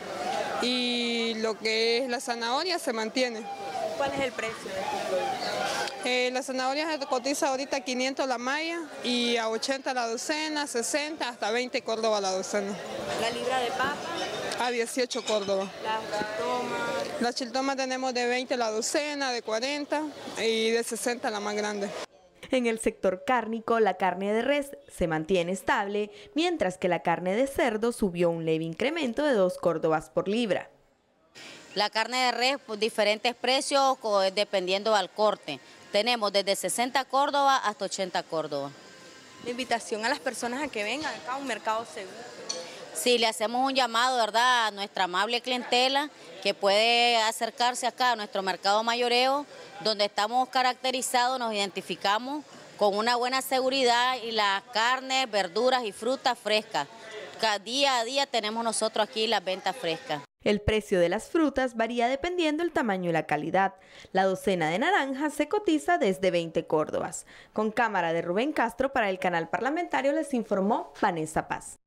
Y lo que es la zanahoria se mantiene.
¿Cuál es el precio de estos productos?
Eh, la zanahoria se cotiza ahorita a quinientos la malla y a ochenta la docena, sesenta hasta veinte Córdoba la docena.
¿La libra de papa?
A dieciocho Córdoba.
¿La chiltoma?
La chiltoma tenemos de veinte la docena, de cuarenta y de sesenta la más grande.
En el sector cárnico, la carne de res se mantiene estable, mientras que la carne de cerdo subió un leve incremento de dos Córdobas por libra.
La carne de res, pues, diferentes precios dependiendo del corte. Tenemos desde sesenta Córdoba hasta ochenta Córdoba.
La invitación a las personas a que vengan acá a un mercado seguro.
Sí, le hacemos un llamado, ¿verdad?, a nuestra amable clientela que puede acercarse acá a nuestro mercado mayoreo, donde estamos caracterizados, nos identificamos con una buena seguridad y las carnes, verduras y frutas frescas. Cada día a día tenemos nosotros aquí las ventas frescas.
El precio de las frutas varía dependiendo del tamaño y la calidad. La docena de naranjas se cotiza desde veinte Córdobas. Con cámara de Rubén Castro para el canal parlamentario les informó Vanessa Paz.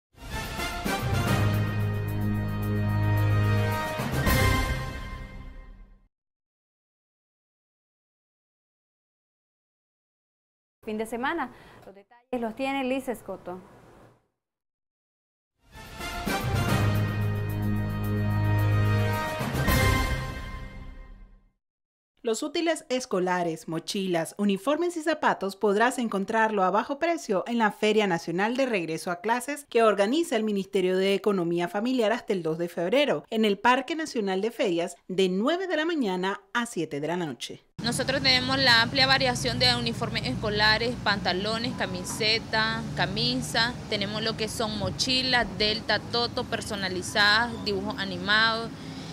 Fin de semana. Los detalles los tiene Liz Escoto.
Los útiles escolares, mochilas, uniformes y zapatos podrás encontrarlo a bajo precio en la Feria Nacional de Regreso a Clases que organiza el Ministerio de Economía Familiar hasta el dos de febrero en el Parque Nacional de Ferias de nueve de la mañana a siete de la noche.
Nosotros tenemos la amplia variación de uniformes escolares, pantalones, camiseta, camisa, tenemos lo que son mochilas, delta, toto, personalizadas, dibujos animados.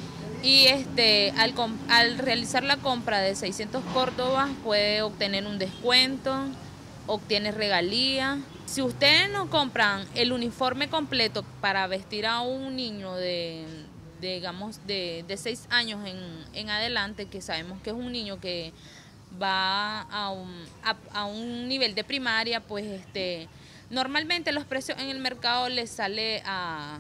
Y este, al, al realizar la compra de seiscientos córdobas puede obtener un descuento, obtiene regalía. Si ustedes no compran el uniforme completo para vestir a un niño de, de digamos, de, de seis años en, en adelante, que sabemos que es un niño que va a un, a, a un nivel de primaria, pues este, normalmente los precios en el mercado les sale a...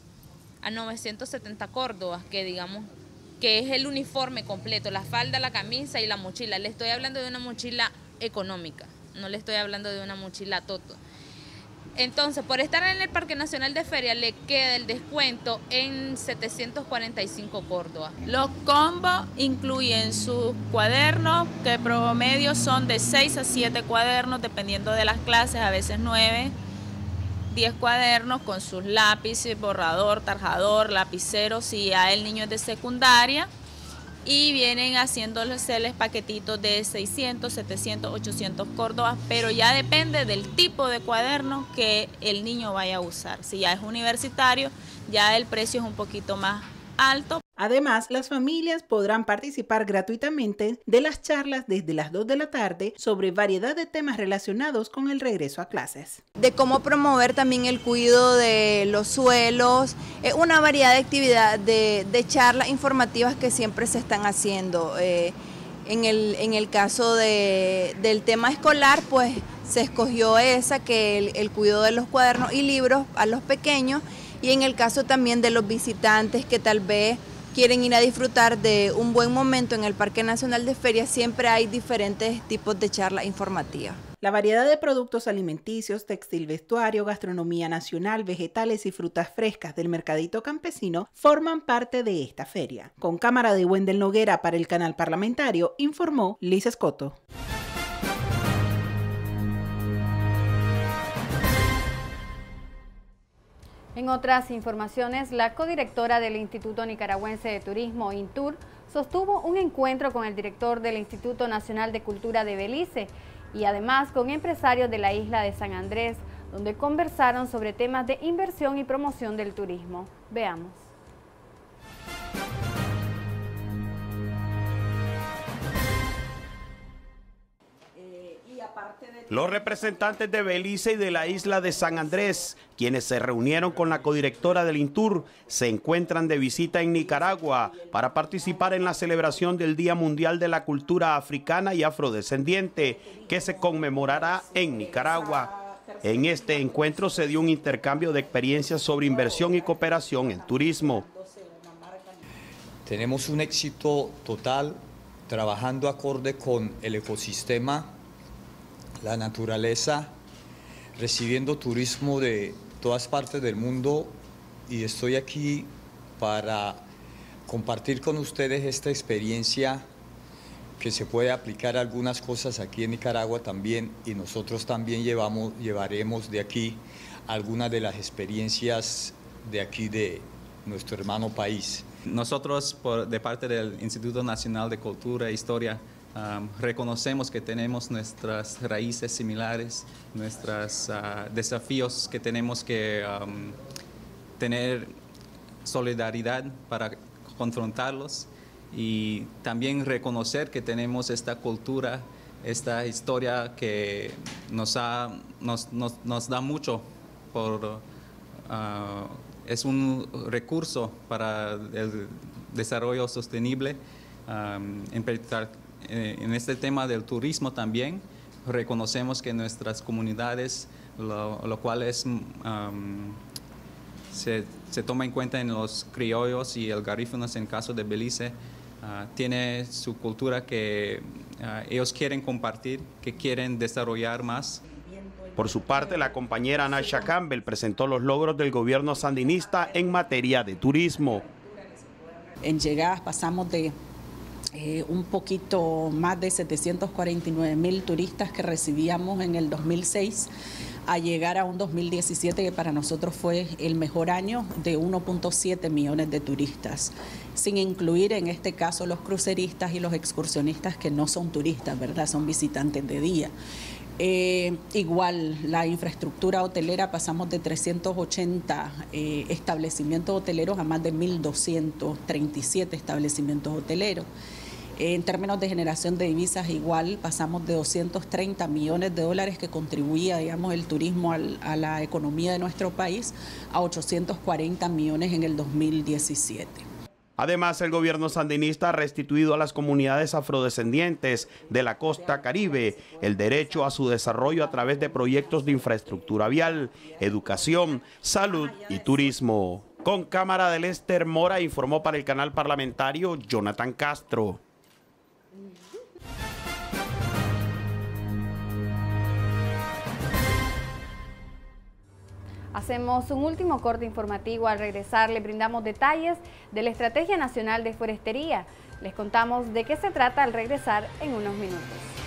a novecientos setenta córdobas, que digamos que es el uniforme completo, la falda, la camisa y la mochila. Le estoy hablando de una mochila económica, no le estoy hablando de una mochila toto. Entonces, por estar en el Parque Nacional de Feria, le queda el descuento en setecientos cuarenta y cinco córdobas.
Los combos incluyen sus cuadernos, que promedio son de seis a siete cuadernos, dependiendo de las clases, a veces nueve. diez cuadernos con sus lápices, borrador, tarjador, lapicero, si ya el niño es de secundaria, y vienen haciéndoles paquetitos de seiscientos, setecientos, ochocientos córdobas, pero ya depende del tipo de cuaderno que el niño vaya a usar. Si ya es universitario, ya el precio es un poquito más alto.
Además, las familias podrán participar gratuitamente de las charlas desde las dos de la tarde sobre variedad de temas relacionados con el regreso a clases.
De cómo promover también el cuidado de los suelos, eh, una variedad de actividades, de, de charlas informativas que siempre se están haciendo. Eh, en, el, en el caso de, del tema escolar, pues se escogió esa, que el, el cuidado de los cuadernos y libros a los pequeños, y en el caso también de los visitantes que tal vez quieren ir a disfrutar de un buen momento en el Parque Nacional de Ferias, siempre hay diferentes tipos de charlas informativas.
La variedad de productos alimenticios, textil, vestuario, gastronomía nacional, vegetales y frutas frescas del mercadito campesino forman parte de esta feria. Con cámara de Wendel Noguera para el canal parlamentario, informó Liz Escoto.
En otras informaciones, la codirectora del Instituto Nicaragüense de Turismo, INTUR, sostuvo un encuentro con el director del Instituto Nacional de Cultura de Belice y además con empresarios de la isla de San Andrés, donde conversaron sobre temas de inversión y promoción del turismo. Veamos.
Los representantes de Belice y de la isla de San Andrés, quienes se reunieron con la codirectora del INTUR, se encuentran de visita en Nicaragua para participar en la celebración del Día Mundial de la Cultura Africana y Afrodescendiente, que se conmemorará en Nicaragua. En este encuentro se dio un intercambio de experiencias sobre inversión y cooperación en turismo.
Tenemos un éxito total trabajando acorde con el ecosistema, la naturaleza, recibiendo turismo de todas partes del mundo, y estoy aquí para compartir con ustedes esta experiencia que se puede aplicar a algunas cosas aquí en Nicaragua también, y nosotros también llevamos, llevaremos de aquí algunas de las experiencias de aquí de nuestro hermano país.
Nosotros, por, de parte del Instituto Nacional de Cultura e Historia, Um, reconocemos que tenemos nuestras raíces similares, nuestros uh, desafíos que tenemos que um, tener solidaridad para confrontarlos, y también reconocer que tenemos esta cultura, esta historia que nos, ha, nos, nos, nos da mucho, por, uh, es un recurso para el desarrollo sostenible, um, en particular. En este tema del turismo también reconocemos que nuestras comunidades, lo, lo cual es, um, se, se toma en cuenta en los criollos y el garífunos en caso de Belice, uh, tiene su cultura que uh, ellos quieren compartir, que quieren desarrollar más.
Por su parte, la compañera Nasha Campbell presentó los logros del gobierno sandinista en materia de turismo.
En llegadas pasamos de
eh, un poquito más de setecientos cuarenta y nueve mil turistas que recibíamos en el dos mil seis, a llegar a un dos mil diecisiete que para nosotros fue el mejor año, de uno punto siete millones de turistas, sin incluir en este caso los cruceristas y los excursionistas que no son turistas, ¿verdad? Son visitantes de día. Eh, igual la infraestructura hotelera, pasamos de trescientos ochenta eh, establecimientos hoteleros a más de mil doscientos treinta y siete establecimientos hoteleros. En términos de generación de divisas, igual pasamos de doscientos treinta millones de dólares que contribuía, digamos, el turismo al, a la economía de nuestro país a ochocientos cuarenta millones en el dos mil diecisiete.
Además, el gobierno sandinista ha restituido a las comunidades afrodescendientes de la costa caribe el derecho a su desarrollo a través de proyectos de infraestructura vial, educación, salud y turismo. Con cámara de Lester Mora, informó para el canal parlamentario Jonathan Castro.
Hacemos un último corte informativo. Al regresar le brindamos detalles de la Estrategia Nacional de Forestería. Les contamos de qué se trata al regresar en unos minutos.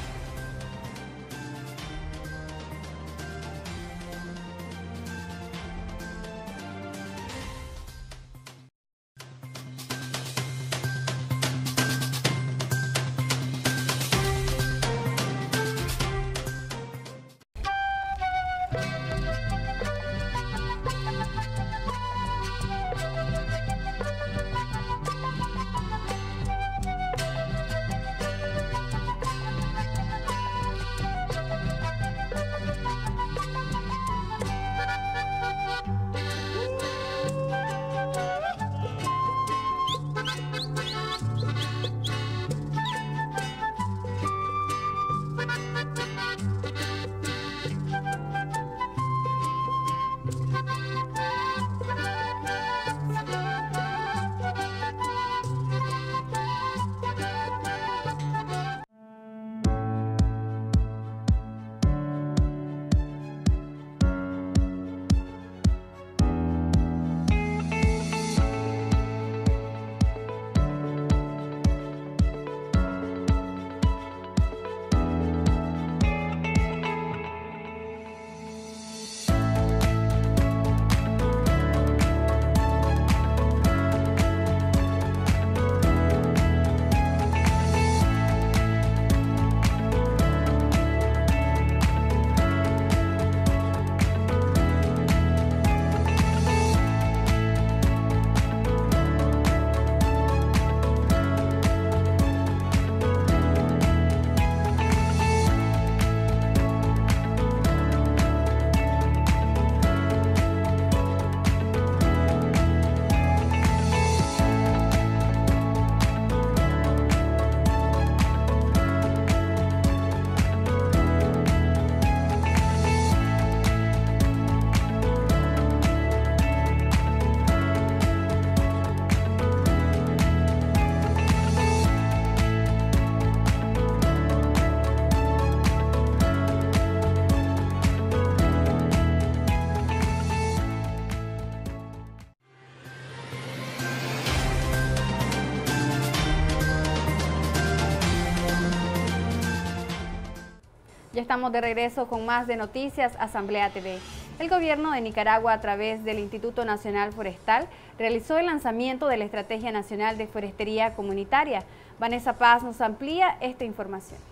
Ya estamos de regreso con más de Noticias Asamblea T V. El gobierno de Nicaragua, a través del Instituto Nacional Forestal, realizó el lanzamiento de la Estrategia Nacional de Forestería Comunitaria. Vanessa Paz nos amplía esta información.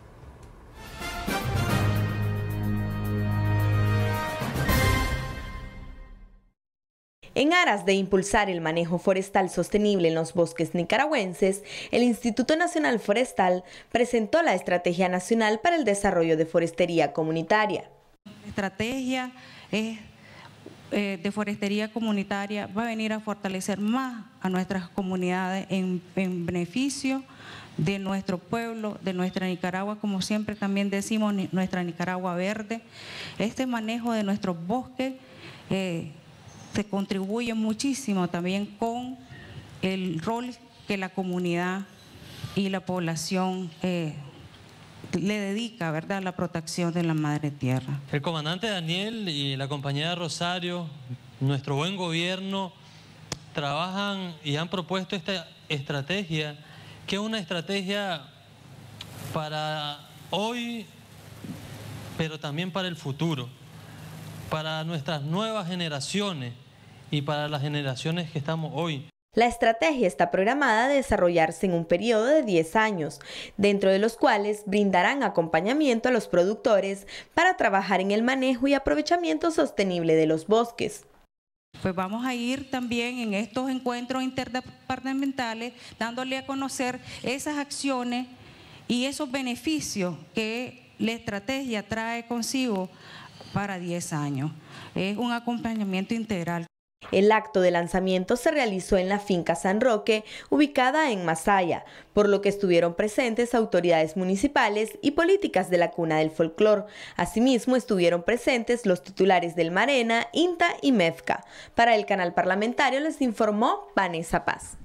En aras de impulsar el manejo forestal sostenible en los bosques nicaragüenses, el Instituto Nacional Forestal presentó la Estrategia Nacional para el Desarrollo de Forestería Comunitaria.
La estrategia es, eh, de forestería comunitaria va a venir a fortalecer más a nuestras comunidades en, en beneficio de nuestro pueblo, de nuestra Nicaragua, como siempre también decimos, nuestra Nicaragua verde. Este manejo de nuestros bosques eh, se contribuye muchísimo también con el rol que la comunidad y la población eh, le dedica, ¿verdad?, a la protección de la madre tierra.
El comandante Daniel y la compañera Rosario, nuestro buen gobierno, trabajan y han propuesto esta estrategia que es una estrategia para hoy, pero también para el futuro, para nuestras nuevas generaciones y para las generaciones que estamos hoy.
La estrategia está programada a desarrollarse en un periodo de diez años, dentro de los cuales brindarán acompañamiento a los productores para trabajar en el manejo y aprovechamiento sostenible de los bosques.
Pues vamos a ir también en estos encuentros interdepartamentales dándole a conocer esas acciones y esos beneficios que la estrategia trae consigo para diez años. Es un acompañamiento integral.
El acto de lanzamiento se realizó en la finca San Roque, ubicada en Masaya, por lo que estuvieron presentes autoridades municipales y políticas de la cuna del folclor. Asimismo, estuvieron presentes los titulares del Marena, INTA y MEFCA. Para el canal parlamentario les informó Vanessa Paz.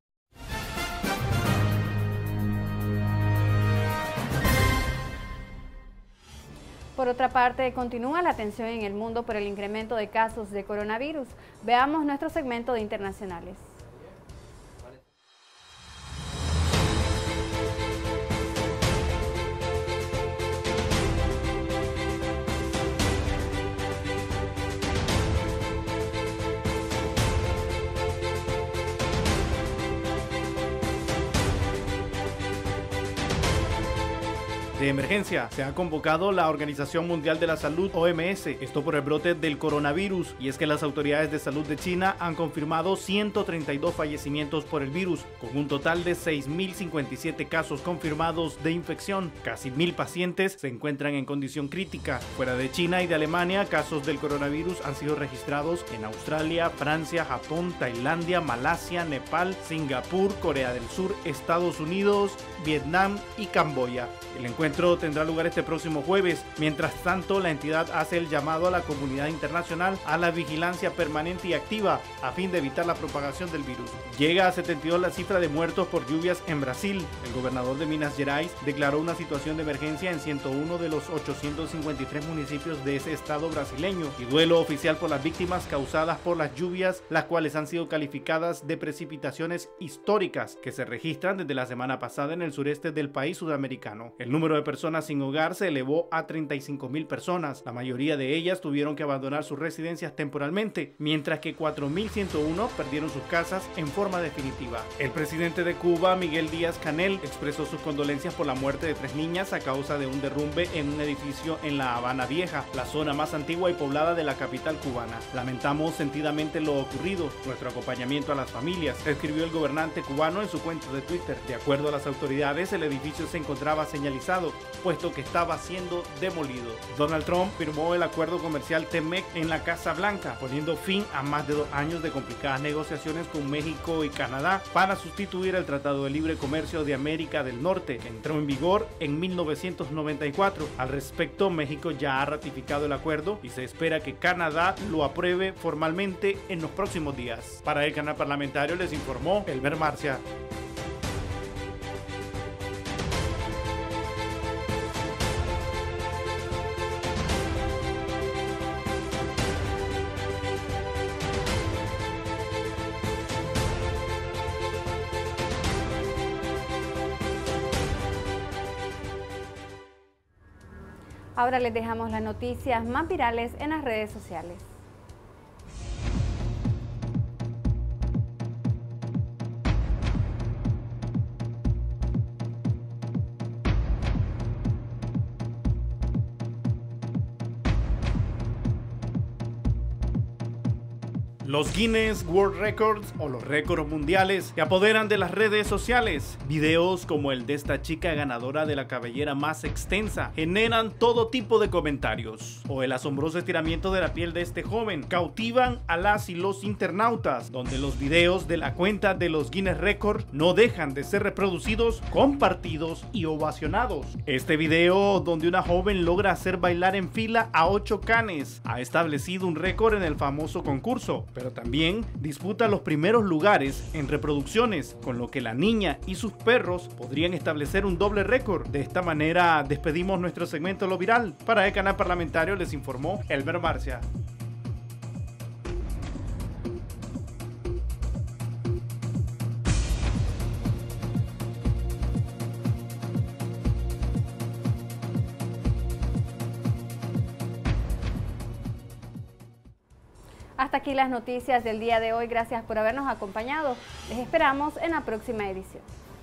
Por otra parte, continúa la tensión en el mundo por el incremento de casos de coronavirus. Veamos nuestro segmento de internacionales.
De emergencia se ha convocado la Organización Mundial de la Salud, O M S, esto por el brote del coronavirus, y es que las autoridades de salud de China han confirmado ciento treinta y dos fallecimientos por el virus, con un total de seis mil cincuenta y siete casos confirmados de infección. Casi mil pacientes se encuentran en condición crítica. Fuera de China y de Alemania, casos del coronavirus han sido registrados en Australia, Francia, Japón, Tailandia, Malasia, Nepal, Singapur, Corea del Sur, Estados Unidos, Vietnam y Camboya. El encuentro tendrá lugar este próximo jueves. Mientras tanto, la entidad hace el llamado a la comunidad internacional a la vigilancia permanente y activa a fin de evitar la propagación del virus. Llega a setenta y dos la cifra de muertos por lluvias en Brasil. El gobernador de Minas Gerais declaró una situación de emergencia en ciento uno de los ochocientos cincuenta y tres municipios de ese estado brasileño y duelo oficial por las víctimas causadas por las lluvias, las cuales han sido calificadas de precipitaciones históricas que se registran desde la semana pasada en el sureste del país sudamericano. El número de personas sin hogar se elevó a treinta y cinco mil personas. La mayoría de ellas tuvieron que abandonar sus residencias temporalmente, mientras que cuatro mil ciento uno perdieron sus casas en forma definitiva. El presidente de Cuba, Miguel Díaz-Canel, expresó sus condolencias por la muerte de tres niñas a causa de un derrumbe en un edificio en La Habana Vieja, la zona más antigua y poblada de la capital cubana. Lamentamos sentidamente lo ocurrido. Nuestro acompañamiento a las familias, escribió el gobernante cubano en su cuenta de Twitter. De acuerdo a las autoridades, el edificio se encontraba señalizado, puesto que estaba siendo demolido. Donald Trump firmó el acuerdo comercial T M E C en la Casa Blanca, poniendo fin a más de dos años de complicadas negociaciones con México y Canadá para sustituir el Tratado de Libre Comercio de América del Norte, que entró en vigor en mil novecientos noventa y cuatro. Al respecto, México ya ha ratificado el acuerdo y se espera que Canadá lo apruebe formalmente en los próximos días. Para el canal parlamentario les informó Elmer Marcia.
Ahora les dejamos las noticias más virales en las redes sociales.
Los Guinness World Records o los récords mundiales se apoderan de las redes sociales. Videos como el de esta chica ganadora de la cabellera más extensa generan todo tipo de comentarios. O el asombroso estiramiento de la piel de este joven cautivan a las y los internautas, donde los videos de la cuenta de los Guinness Records no dejan de ser reproducidos, compartidos y ovacionados. Este video, donde una joven logra hacer bailar en fila a ocho canes, ha establecido un récord en el famoso concurso, pero también disputa los primeros lugares en reproducciones, con lo que la niña y sus perros podrían establecer un doble récord. De esta manera despedimos nuestro segmento Lo Viral. Para el canal parlamentario les informó Elmer Marcia.
Hasta aquí las noticias del día de hoy. Gracias por habernos acompañado. Les esperamos en la próxima edición.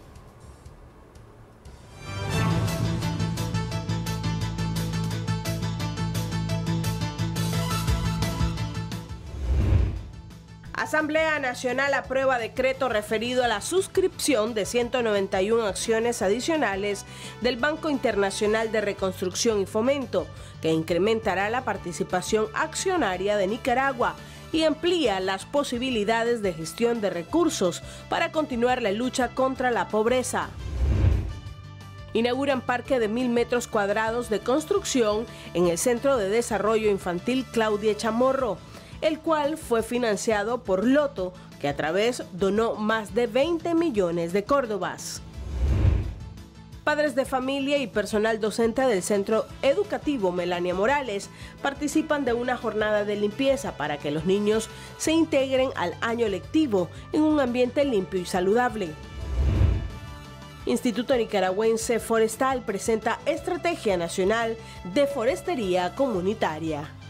Asamblea Nacional aprueba decreto referido a la suscripción de ciento noventa y una acciones adicionales del Banco Internacional de Reconstrucción y Fomento, que incrementará la participación accionaria de Nicaragua y amplía las posibilidades de gestión de recursos para continuar la lucha contra la pobreza. Inauguran parque de mil metros cuadrados de construcción en el Centro de Desarrollo Infantil Claudia Chamorro, el cual fue financiado por Loto, que a través donó más de veinte millones de córdobas. Padres de familia y personal docente del Centro Educativo Melania Morales participan de una jornada de limpieza para que los niños se integren al año lectivo en un ambiente limpio y saludable. Instituto Nicaragüense Forestal presenta Estrategia Nacional de Forestería Comunitaria.